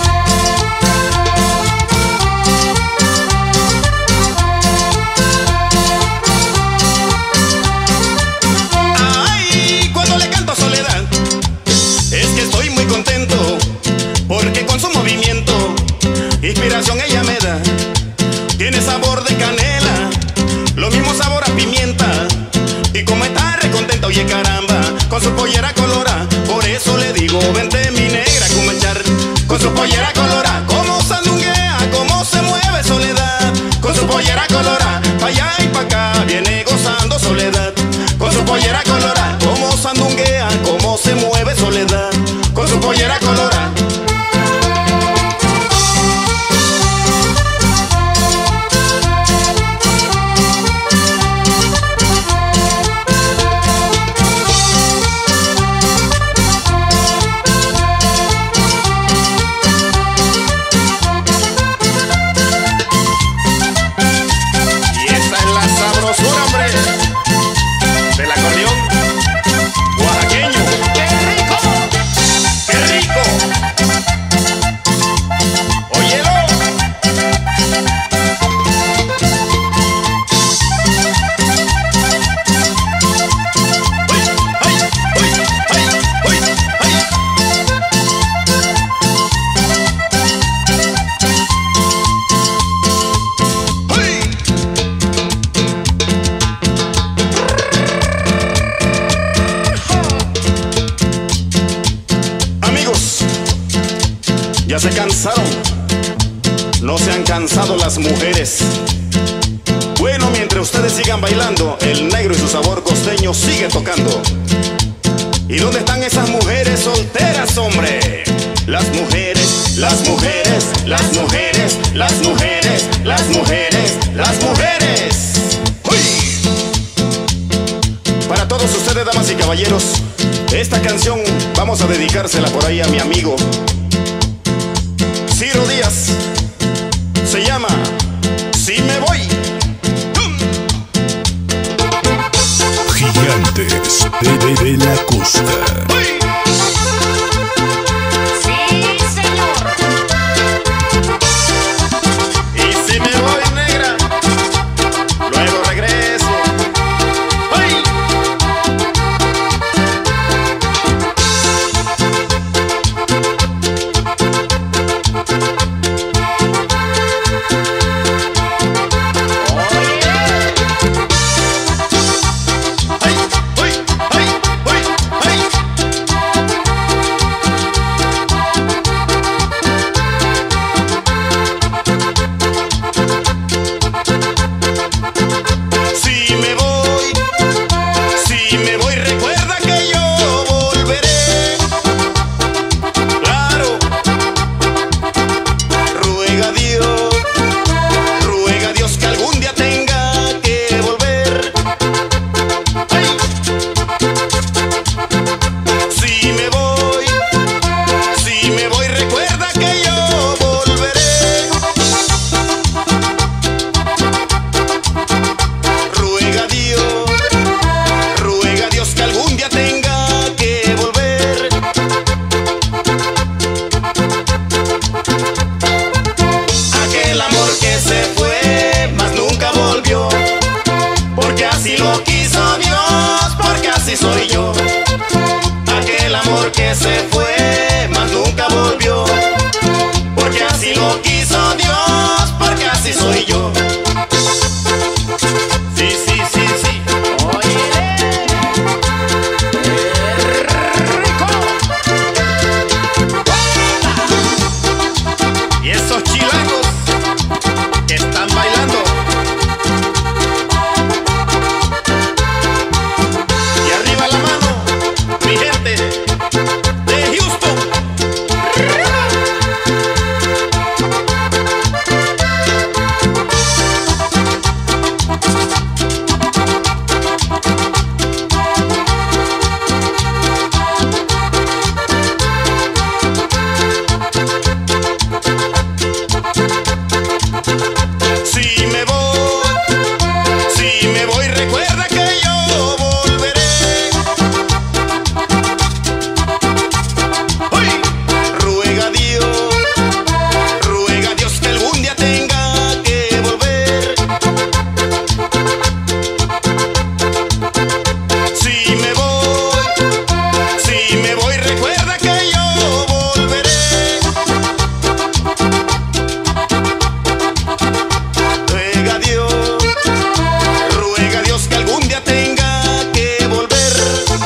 Porque con su movimiento, inspiración ella me da. Tiene sabor de canela, lo mismo sabor a pimienta. Y como está recontenta, oye caramba, con su pollera colora. Por eso le digo, vente mi negra Cumanchar. Con su pollera colora, como sandunguea, como se mueve Soledad. Con su pollera colora, pa' allá y pa' acá viene gozando Soledad. Con su pollera colora, como sandunguea, como se mueve Soledad. Con su pollera colora. Ya se cansaron, no se han cansado las mujeres. Bueno, mientras ustedes sigan bailando, el negro y su sabor costeño sigue tocando. ¿Y dónde están esas mujeres solteras, hombre? Las mujeres, las mujeres, las mujeres, las mujeres, las mujeres, las mujeres. ¡Uy! Para todos ustedes, damas y caballeros, esta canción vamos a dedicársela por ahí a mi amigo Ciro Díaz. Se llama Si me voy. Gigantes de la Costa. Sí, señor. Y si me voy, negra, luego que se fue, mas nunca volvió. Porque así lo quiso Dios, porque así soy yo. Sí, sí, sí, sí. rico. Y esos chilangos que están bailando. Y arriba la mano, mi gente de Houston. Si me voy, recuerda que yo volveré. ¡Uy! Ruega a Dios que algún día tenga que volver. Si me voy, recuerda que yo volveré. Ruega a Dios que algún día tenga que volver.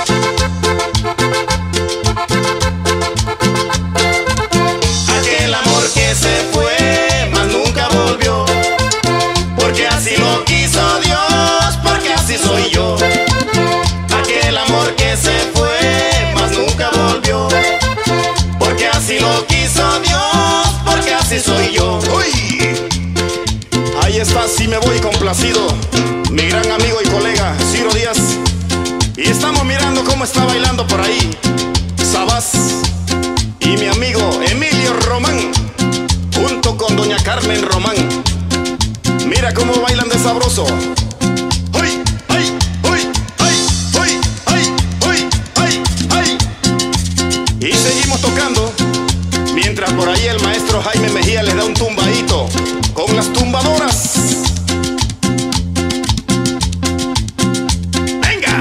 Aquel amor que se fue, mas nunca volvió. Porque así lo quiso Dios, porque así soy yo. Aquel amor que se fue, mas nunca volvió. Porque así lo quiso Dios, porque así soy yo. ¡Uy! Ahí está, si me voy complacido, mi gran amigo y colega Ciro Díaz. Y estamos mirando cómo está bailando por ahí Sabás y mi amigo Emilio Román, junto con doña Carmen Román. Mira cómo bailan de sabroso. ¡Uy! ¡Ay! ¡Uy! ¡Ay! ¡Uy! ¡Ay! ¡Uy! ¡Ay! ¡Ay! Y seguimos tocando, mientras por ahí el maestro Jaime Mejía les da un tumbadito con las tumbadoras. ¡Venga!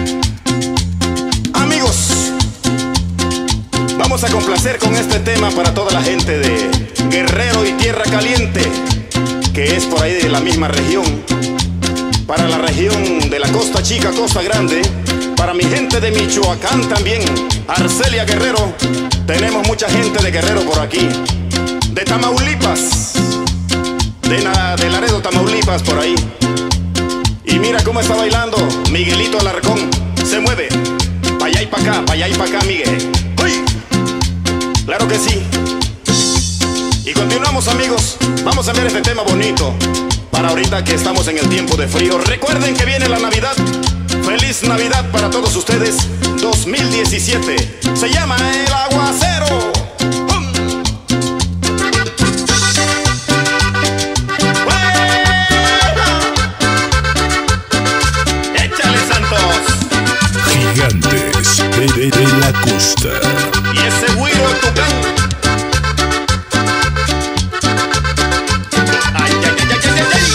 Amigos, vamos a complacer con este tema para toda la gente de Guerrero y Tierra Caliente, que es por ahí de la misma región. Para la región de la Costa Chica, Costa Grande. Para mi gente de Michoacán también, Arcelia Guerrero. Tenemos mucha gente de Guerrero por aquí. De Tamaulipas, de Laredo, Tamaulipas, por ahí. Y mira cómo está bailando Miguelito Alarcón. Se mueve, pa' allá y pa' acá, pa' allá y pa' acá, Miguel. ¡Uy! Claro que sí. Y continuamos, amigos. Vamos a ver este tema bonito para ahorita que estamos en el tiempo de frío. Recuerden que viene la Navidad. Feliz Navidad para todos ustedes. 2017. Se llama El Aguacero. Gigantes de la Costa. Y ese güiro Tucán. Ay, ay, ay, ay, ay, ay.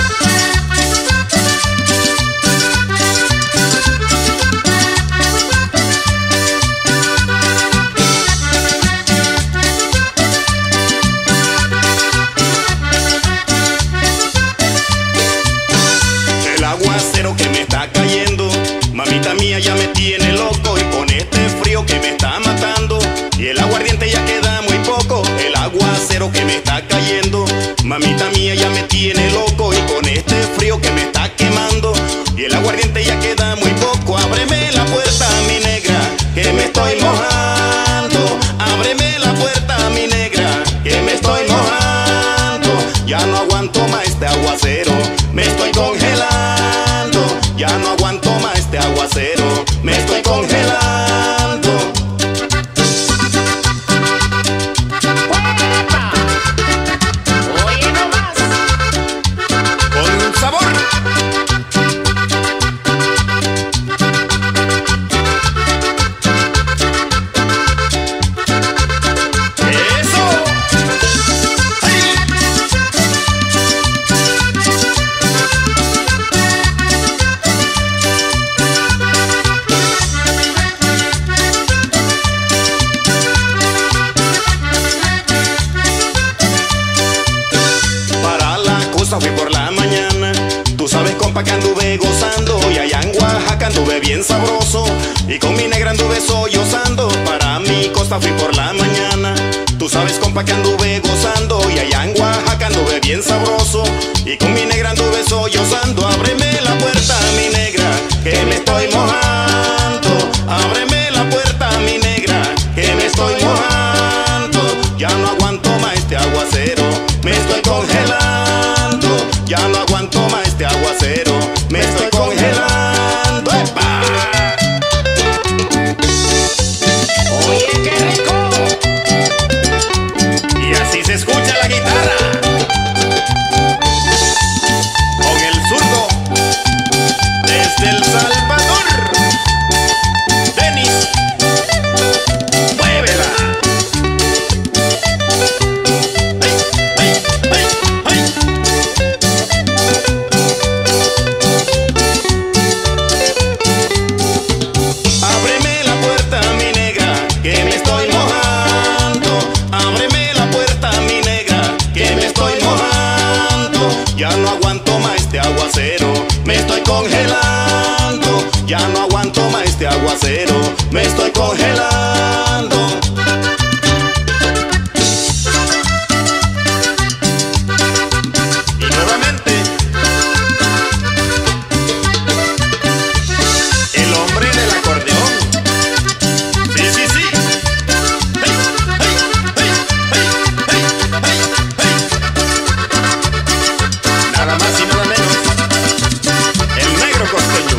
El aguacero que me está cayendo, mamita mía, ya me tiene loco. Y con este frío que me está matando, y el aguardiente ya queda muy poco. El aguacero que me está cayendo, mamita mía, ya me tiene loco. Y con este frío que me está quemando, y el aguardiente ya queda muy poco. Ábreme la puerta, mi negra, que me estoy mojando. Ábreme la puerta, mi negra, que me estoy mojando. Ya no aguanto más este aguacero, me estoy congelando. Ya no aguanto más este aguacero, me estoy congelando. Oye nomás. Con sabor. Eso. ¡Ay! costa fui por la mañana. Tú sabes, compa, que anduve gozando y allá en Oaxaca anduve bien sabroso y con mi negra anduve sollozando. Para mi costa fui por la mañana. Tú sabes, compa, que anduve gozando y allá en Oaxaca anduve bien sabroso y con mi negra anduve sollozando. Ábreme la puerta, mi negra, que me estoy mojando. Ábreme la puerta, mi negra, que me estoy mojando. Ya no aguanto más este aguacero, me estoy congelando. Ya no aguanto más este aguacero, me estoy congelando. ¡Epa! Oye, qué rico. Y así se escucha la guitarra con el zurdo desde El Salvador. Denis, muévela. ¡Ay, ay, ay, ay! Ábreme la puerta, mi negra, que me estoy mojando. Ábreme la puerta, mi negra, que me estoy mojando. Ya no aguanto más este aguacero, me estoy congelando. Ya no aguanto más este aguacero, me estoy congelando. Y nuevamente, el hombre del acordeón. Sí, sí, sí. ¡Hey, hey, hey, hey, hey, hey, hey! Nada más y nada menos, el negro costeño.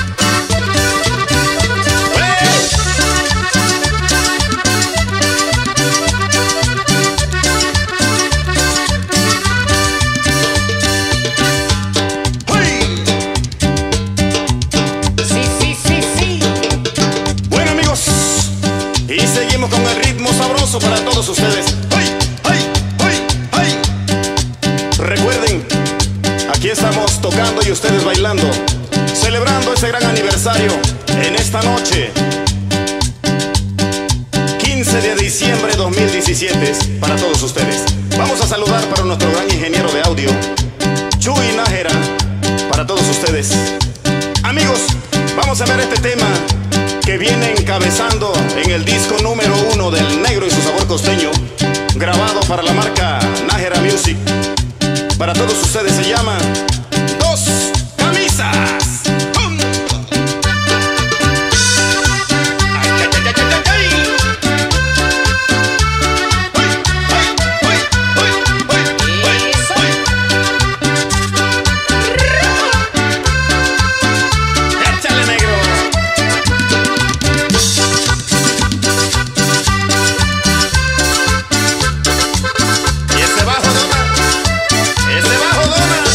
Sí, sí, sí, sí. Bueno, amigos, y seguimos con el ritmo sabroso para todos ustedes. ¡Ay, ay, ay, ay! Recuerden, aquí estamos tocando y ustedes bailando, celebrando ese gran aniversario en esta noche, 15 de diciembre de 2017, para todos ustedes. Vamos a saludar para nuestro gran ingeniero de audio, Chuy Nájera, para todos ustedes. Amigos, vamos a ver este tema que viene encabezando en el disco número 1 del Negro y su Sabor Costeño, grabado para la marca Nájera Music. Para todos ustedes se llama Dos Camisas. ¡Pum! ¡Ay, ay, ay, ay, ay, ay! ¡Ay, ay, ay, ay, ay, ay, ay! ¡Échale, negro! Y ese bajo dona, ese bajo dona.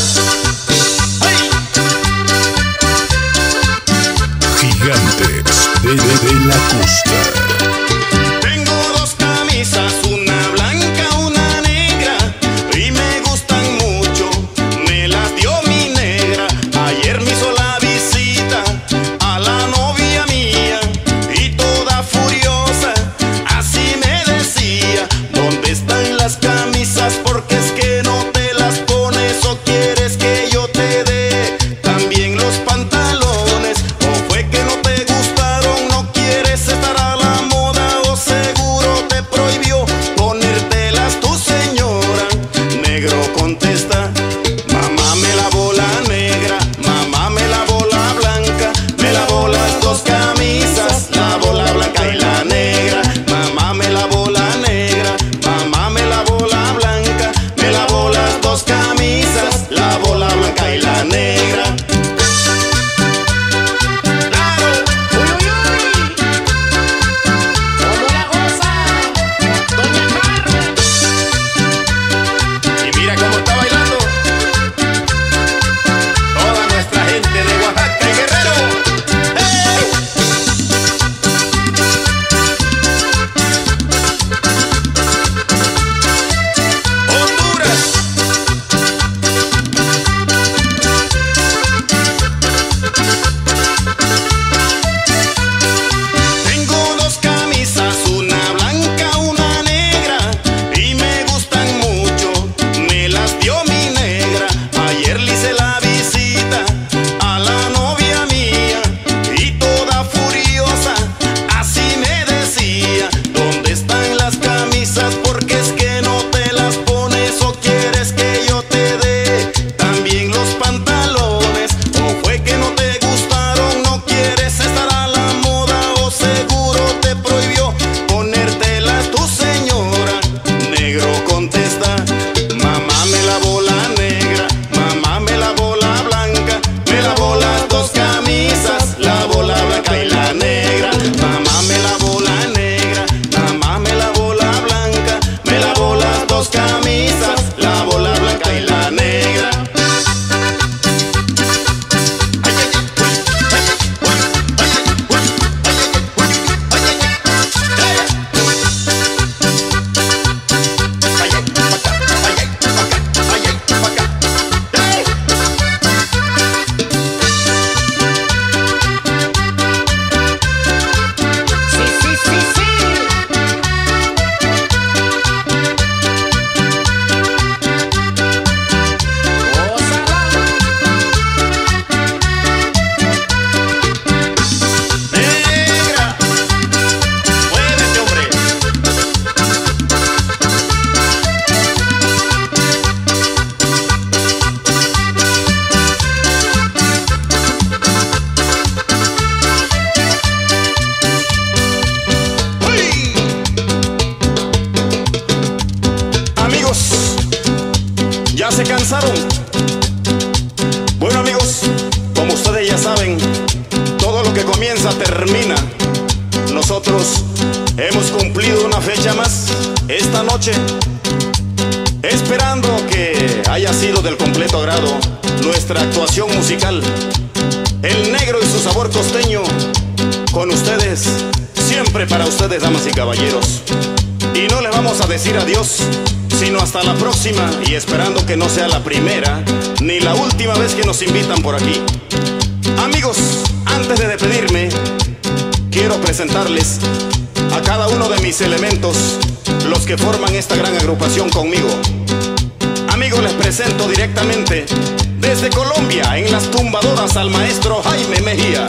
esta noche, esperando que haya sido del completo agrado nuestra actuación musical. El negro y su sabor costeño, con ustedes, siempre para ustedes, damas y caballeros. Y no les vamos a decir adiós, sino hasta la próxima, y esperando que no sea la primera ni la última vez que nos invitan por aquí. Amigos, antes de despedirme, quiero presentarles a cada uno de mis elementos, los que forman esta gran agrupación conmigo. Amigos, les presento directamente desde Colombia, en las tumbadoras, al maestro Jaime Mejía.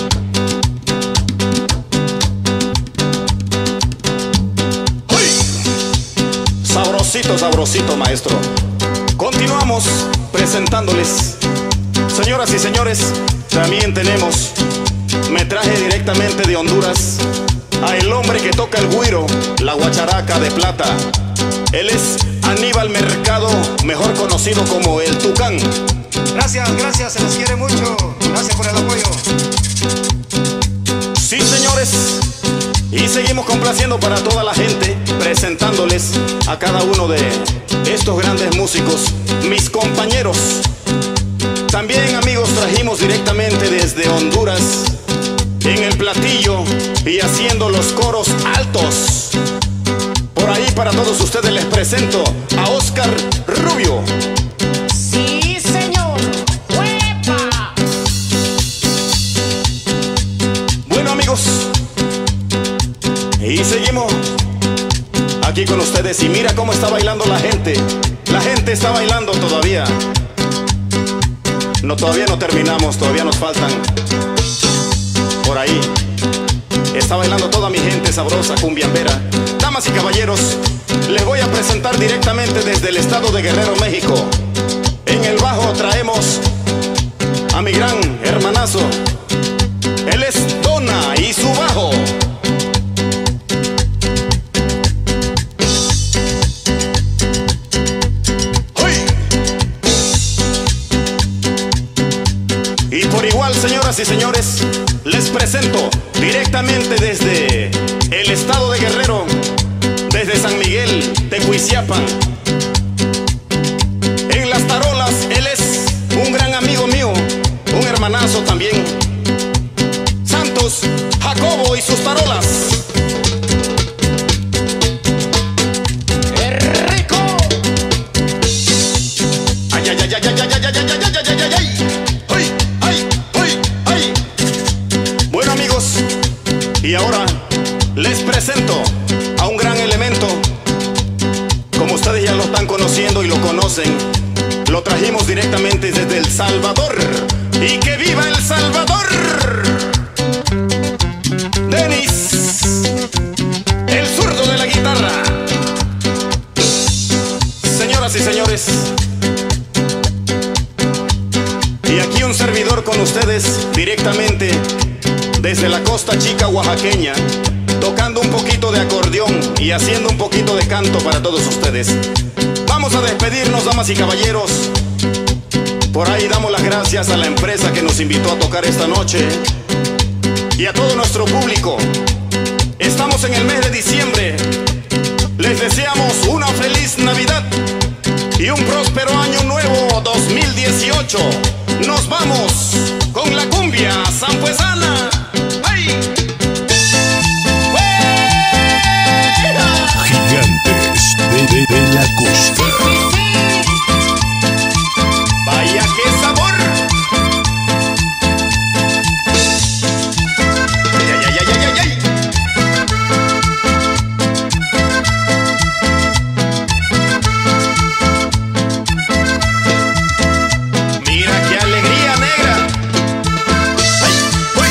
Sabrosito, sabrosito, maestro. Continuamos presentándoles, señoras y señores, también tenemos, me traje directamente de Honduras a el hombre que toca el güiro, la guacharaca de plata. Él es Aníbal Mercado, mejor conocido como el Tucán. Gracias, gracias, se les quiere mucho. Gracias por el apoyo. Sí, señores. Y seguimos complaciendo para toda la gente, presentándoles a cada uno de estos grandes músicos, mis compañeros. También, amigos, trajimos directamente desde Honduras, en el platillo y haciendo los coros altos. Por ahí para todos ustedes les presento a Oscar Rubio. Sí, señor. ¡Huepa! Bueno, amigos, y seguimos aquí con ustedes. Y mira cómo está bailando la gente. La gente está bailando todavía. No, todavía no terminamos, todavía nos faltan. Por ahí está bailando toda mi gente sabrosa, cumbiambera. Damas y caballeros, les voy a presentar directamente desde el estado de Guerrero, México. En el bajo traemos a mi gran hermanazo. Él es Dona y su bajo. Y por igual, señoras y señores, les presento directamente desde el estado de Guerrero, desde San Miguel, Tecuiciapan. En las tarolas, él es un gran amigo mío, un hermanazo también. Santos Jacobo y sus tarolas. ¡Qué rico! Ay, ay, ay, ay, ay, ay, ay, ay, ay, ay, ay, ay, ay. Bueno, amigos, y ahora les presento a un gran elemento. Como ustedes ya lo están conociendo y lo conocen, lo trajimos directamente desde El Salvador. ¡Y que viva El Salvador! Denis, el zurdo de la guitarra. Señoras y señores, y aquí un servidor con ustedes directamente desde la costa chica oaxaqueña, tocando un poquito de acordeón y haciendo un poquito de canto para todos ustedes. Vamos a despedirnos, damas y caballeros. Por ahí damos las gracias a la empresa que nos invitó a tocar esta noche y a todo nuestro público. Estamos en el mes de diciembre. Les deseamos una feliz Navidad y un próspero año nuevo 2018. Nos vamos con la cumbia sanfuesana. ¡Ay! Gigantes de la costa. ¡Vaya qué sabor! ¡Ay, ay, ay, ay, ay, ay! Mira qué alegría negra. ¡Ay! ¡Uy!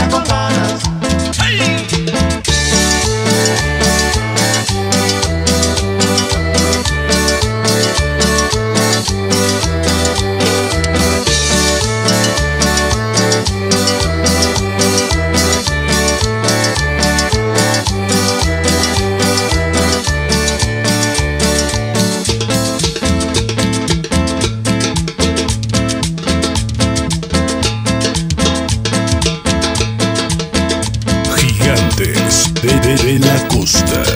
anda con ganas. Gigantes de la costa.